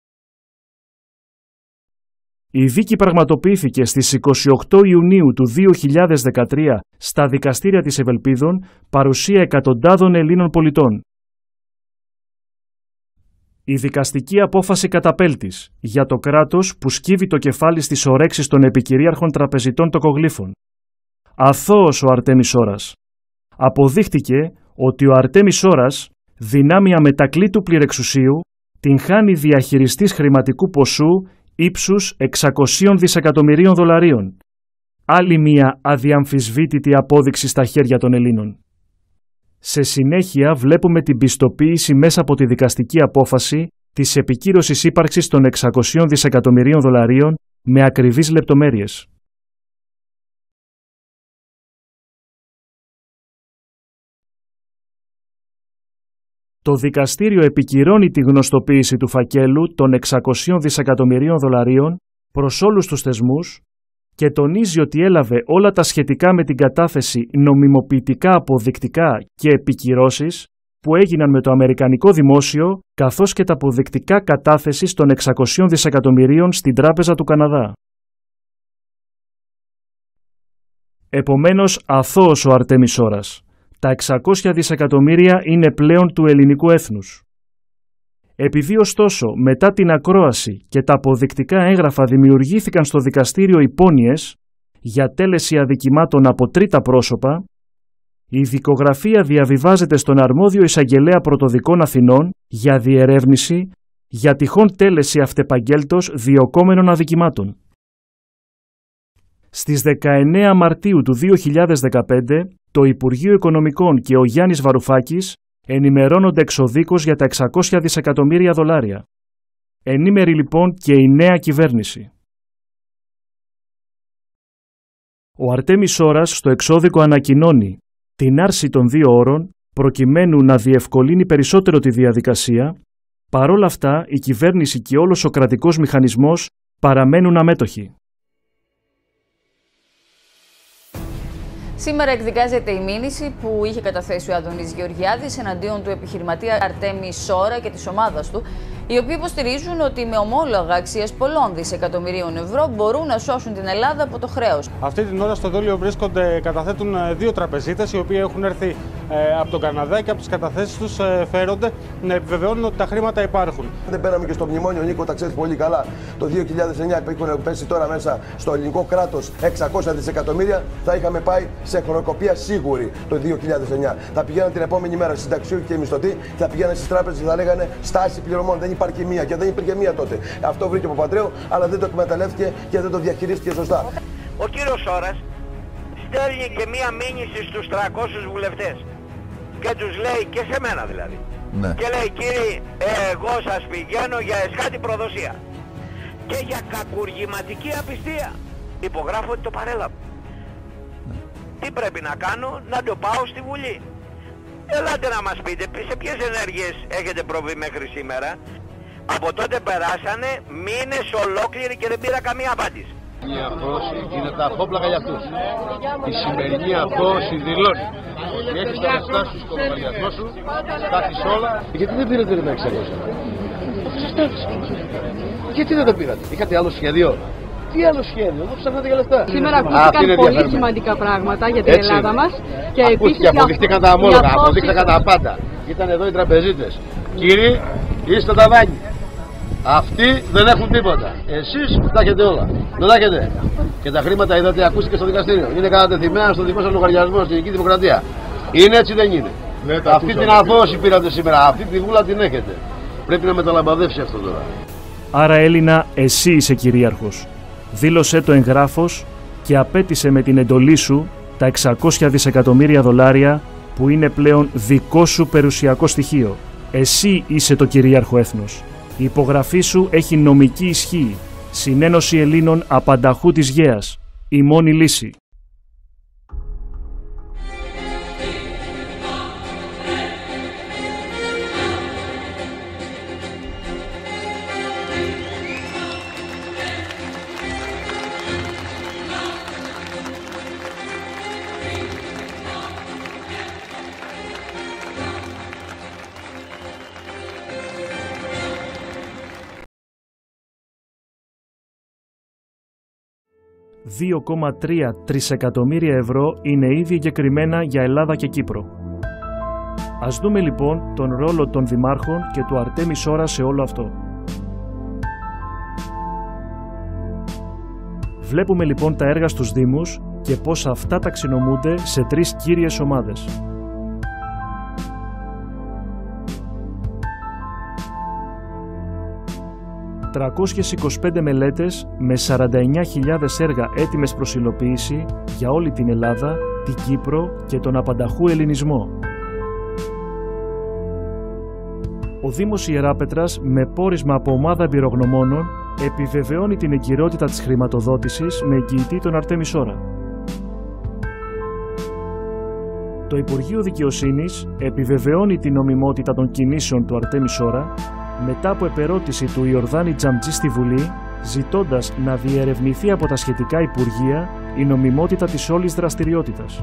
Η δίκη πραγματοποιήθηκε στις είκοσι οκτώ Ιουνίου του δύο χιλιάδες δεκατρία στα δικαστήρια της Ευελπίδων, παρουσία εκατοντάδων Ελλήνων πολιτών. Η δικαστική απόφαση καταπέλτης για το κράτος που σκύβει το κεφάλι στις ορέξεις των επικυρίαρχων τραπεζιτών τοκογλύφων. Αθώος ο Αρτέμις Σόρας. Αποδείχτηκε ότι ο Αρτέμις Σόρας, δυνάμει αμετακλήτου πληρεξουσίου, την χάνει διαχειριστής χρηματικού ποσού ύψους εξακοσίων δισεκατομμυρίων δολαρίων. Άλλη μία αδιαμφισβήτητη απόδειξη στα χέρια των Ελλήνων. Σε συνέχεια βλέπουμε την πιστοποίηση μέσα από τη δικαστική απόφαση της επικύρωσης ύπαρξης των εξακοσίων δισεκατομμυρίων δολαρίων με ακριβείς λεπτομέρειες. Το δικαστήριο επικυρώνει τη γνωστοποίηση του φακέλου των εξακοσίων δισεκατομμυρίων δολαρίων προς όλους τους θεσμούς και τονίζει ότι έλαβε όλα τα σχετικά με την κατάθεση νομιμοποιητικά αποδεικτικά και επικυρώσεις που έγιναν με το αμερικανικό δημόσιο, καθώς και τα αποδεικτικά κατάθεσης των εξακοσίων δισεκατομμυρίων στην Τράπεζα του Καναδά. Επομένως, αθώος ο Αρτέμις Σόρας. Τα εξακόσια δισεκατομμύρια είναι πλέον του ελληνικού έθνους. Επειδή ωστόσο μετά την ακρόαση και τα αποδεικτικά έγγραφα δημιουργήθηκαν στο δικαστήριο υπόνοιες για τέλεση αδικημάτων από τρίτα πρόσωπα, η δικογραφία διαβιβάζεται στον αρμόδιο εισαγγελέα πρωτοδικών Αθηνών για διερεύνηση για τυχόν τέλεση αυτεπαγγέλτος διωκόμενων αδικημάτων. Στις δεκαεννέα Μαρτίου του δύο χιλιάδες δεκαπέντε, το Υπουργείο Οικονομικών και ο Γιάννης Βαρουφάκης ενημερώνονται εξοδίκως για τα εξακόσια δισεκατομμύρια δολάρια. Ενήμερη λοιπόν και η νέα κυβέρνηση. Ο Αρτέμις Σόρας στο εξώδικο ανακοινώνει την άρση των δύο όρων προκειμένου να διευκολύνει περισσότερο τη διαδικασία. Παρόλα αυτά, η κυβέρνηση και όλος ο κρατικός μηχανισμός παραμένουν αμέτωχοι. Σήμερα εκδικάζεται η μήνυση που είχε καταθέσει ο Άδωνης Γεωργιάδης εναντίον του επιχειρηματία Αρτέμι Σόρα και της ομάδας του, οι οποίοι υποστηρίζουν ότι με ομόλογα αξίας πολλών δισεκατομμυρίων ευρώ μπορούν να σώσουν την Ελλάδα από το χρέος. Αυτή την ώρα στο δόλιο βρίσκονται, καταθέτουν δύο τραπεζίτες, οι οποίοι έχουν έρθει ε, από τον Καναδά και από τις καταθέσεις τους ε, φέρονται να επιβεβαιώνουν ότι τα χρήματα υπάρχουν. Δεν πέραμε και στο μνημόνιο, Νίκο, τα ξέρεις πολύ καλά. Το δύο χιλιάδες εννέα που έχουν πέσει τώρα μέσα στο ελληνικό κράτος εξακόσια δισεκατομμύρια, θα είχαμε πάει σε χρονοκοπία σίγουρη το δύο χιλιάδες εννέα. Θα πηγαίναν την επόμενη μέρα συνταξιούχοι και μισθωτοί, θα πηγαίναν στις τράπεζες και θα λέγανε στάση πληρωμών. Δεν υπάρχει μία και δεν υπήρχε μία τότε. Αυτό βρήκε ο Παπαντρέου, αλλά δεν το εκμεταλλεύτηκε και δεν το διαχειρίστηκε σωστά. Ο κύριος Σόρας στέλνει και μία μήνυση στους τριακόσιους βουλευτές και τους λέει, και σε μένα δηλαδή, ναι. Και λέει, κύριοι, εγώ σας πηγαίνω για εσχάτη προδοσία και για κακουργηματική απιστία. Υπογράφω ότι το παρέλαβα. Ναι. Τι πρέπει να κάνω? Να το πάω στη Βουλή. Ελάτε να μας πείτε σε ποιες ενέργειες έχετε προβεί μέχρι σήμερα. Από τότε περάσανε μήνες ολόκληροι και δεν πήρα καμία απάντηση. Η αφρόση είναι τα αφόπλακα για αυτούς. Η σημερινή αφρόση δηλώνει ότι έχεις τα λεφτά σου στο λογαριασμό σου, τα έχεις όλα. Γιατί δεν πήρατε τα εξακόσια? Γιατί δεν τα πήρατε? Είχατε άλλο σχέδιο? Τι άλλο σχέδιο? Δεν ψάχνατε για λεφτά. Σήμερα ακούστηκαν πολύ σημαντικά πράγματα για την Έτσι. Ελλάδα μας. Και ακούστηκε, αποδειχτήκαν τα αμόλογα, αποδείχτηκαν τα πάντα. Ήταν εδώ οι τραπεζίτες. Κύριοι, είστε τα δάνεια. Αυτοί δεν έχουν τίποτα. Εσείς τα έχετε όλα. Δεν τα έχετε. Και τα χρήματα είδατε, ακούστηκε στο δικαστήριο. Είναι κατατεθειμένα στο δικό σας λογαριασμό στην Ελληνική Δημοκρατία. Είναι έτσι, δεν είναι? Ναι, αυτή την αφόση πήρατε σήμερα. Αυτή τη βούλα την έχετε. Πρέπει να μεταλαμπαδεύσει αυτό τώρα. Άρα, Έλληνα, εσύ είσαι κυρίαρχος. Δήλωσέ το εγγράφος και απέτησε με την εντολή σου τα εξακόσια δισεκατομμύρια δολάρια που είναι πλέον δικό σου περιουσιακό στοιχείο. Εσύ είσαι το κυρίαρχο έθνος. Η υπογραφή σου έχει νομική ισχύ. Συνένωση Ελλήνων απανταχού της Γαίας. Η μόνη λύση. δύο κόμμα τρία τρισεκατομμύρια ευρώ είναι ήδη εγκεκριμένα για Ελλάδα και Κύπρο. Ας δούμε λοιπόν τον ρόλο των δημάρχων και του Αρτέμι Σόρα σε όλο αυτό. Βλέπουμε λοιπόν τα έργα στους Δήμους και πώς αυτά ταξινομούνται σε τρεις κύριες ομάδες. τριακόσιες είκοσι πέντε μελέτες με σαράντα εννιά χιλιάδες έργα έτοιμες προς υλοποίηση για όλη την Ελλάδα, την Κύπρο και τον απανταχού ελληνισμό. Ο Δήμος Ιεράπετρας, με πόρισμα από ομάδα εμπειρογνωμόνων, επιβεβαιώνει την εγκυρότητα της χρηματοδότησης με εγγυητή τον Αρτέμι Σόρα. Το Υπουργείο Δικαιοσύνης επιβεβαιώνει την νομιμότητα των κινήσεων του Αρτέμι Σόρα μετά από επερώτηση του Ιορδάνη Τζαμτζή στη Βουλή, ζητώντας να διερευνηθεί από τα σχετικά Υπουργεία η νομιμότητα της όλης δραστηριότητας.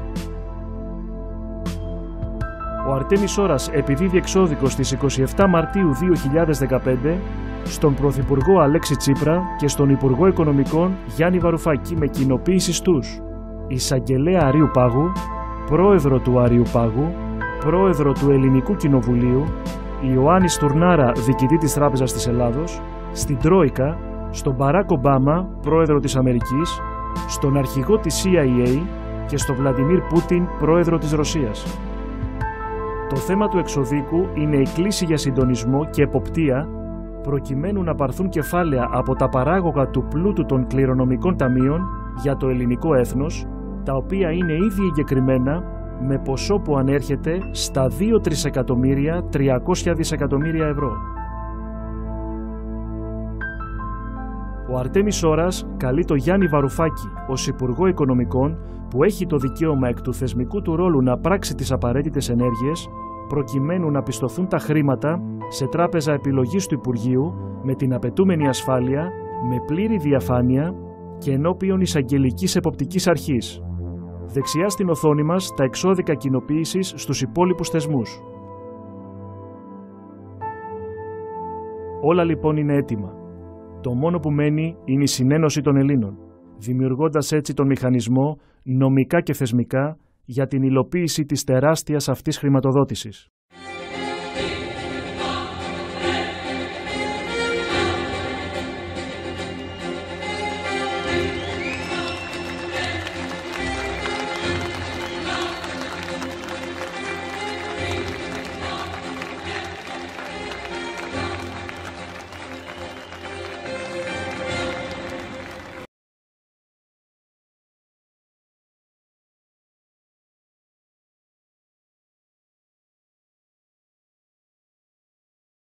Ο Αρτέμι Σόρας επιδίδει εξώδικο στις είκοσι επτά Μαρτίου δύο χιλιάδες δεκαπέντε στον Πρωθυπουργό Αλέξη Τσίπρα και στον Υπουργό Οικονομικών Γιάννη Βαρουφάκη με κοινοποίηση στους Εισαγγελέα Αρείου Πάγου, Πρόεδρο του Αρείου Πάγου, Πρόεδρο του Ελληνικού Κοινοβουλίου, Ιωάννη Στουρνάρα, διοικητή της Τράπεζας της Ελλάδος, στην Τρόικα, στον Μπαράκ Ομπάμα, Πρόεδρο της Αμερικής, στον Αρχηγό της σι άι έι και στον Βλαντιμίρ Πούτιν, Πρόεδρο της Ρωσίας. Το θέμα του εξοδίκου είναι η κλίση για συντονισμό και εποπτεία προκειμένου να πάρθουν κεφάλαια από τα παράγωγα του πλούτου των κληρονομικών ταμείων για το ελληνικό έθνος, τα οποία είναι ήδη εγκεκριμένα με ποσό που ανέρχεται στα δύο τρισεκατομμύρια τριακόσια δισεκατομμύρια ευρώ. Ο Αρτέμι Σόρας καλεί το Γιάννη Βαρουφάκη ως Υπουργό Οικονομικών, που έχει το δικαίωμα εκ του θεσμικού του ρόλου να πράξει τις απαραίτητες ενέργειες προκειμένου να πιστωθούν τα χρήματα σε τράπεζα επιλογής του Υπουργείου με την απαιτούμενη ασφάλεια, με πλήρη διαφάνεια και ενώπιον εισαγγελικής εποπτικής αρχής. Δεξιά στην οθόνη μας τα εξώδικα κοινοποίησης στους υπόλοιπους θεσμούς. Όλα λοιπόν είναι έτοιμα. Το μόνο που μένει είναι η συνένωση των Ελλήνων, δημιουργώντας έτσι τον μηχανισμό νομικά και θεσμικά για την υλοποίηση της τεράστιας αυτής χρηματοδότησης.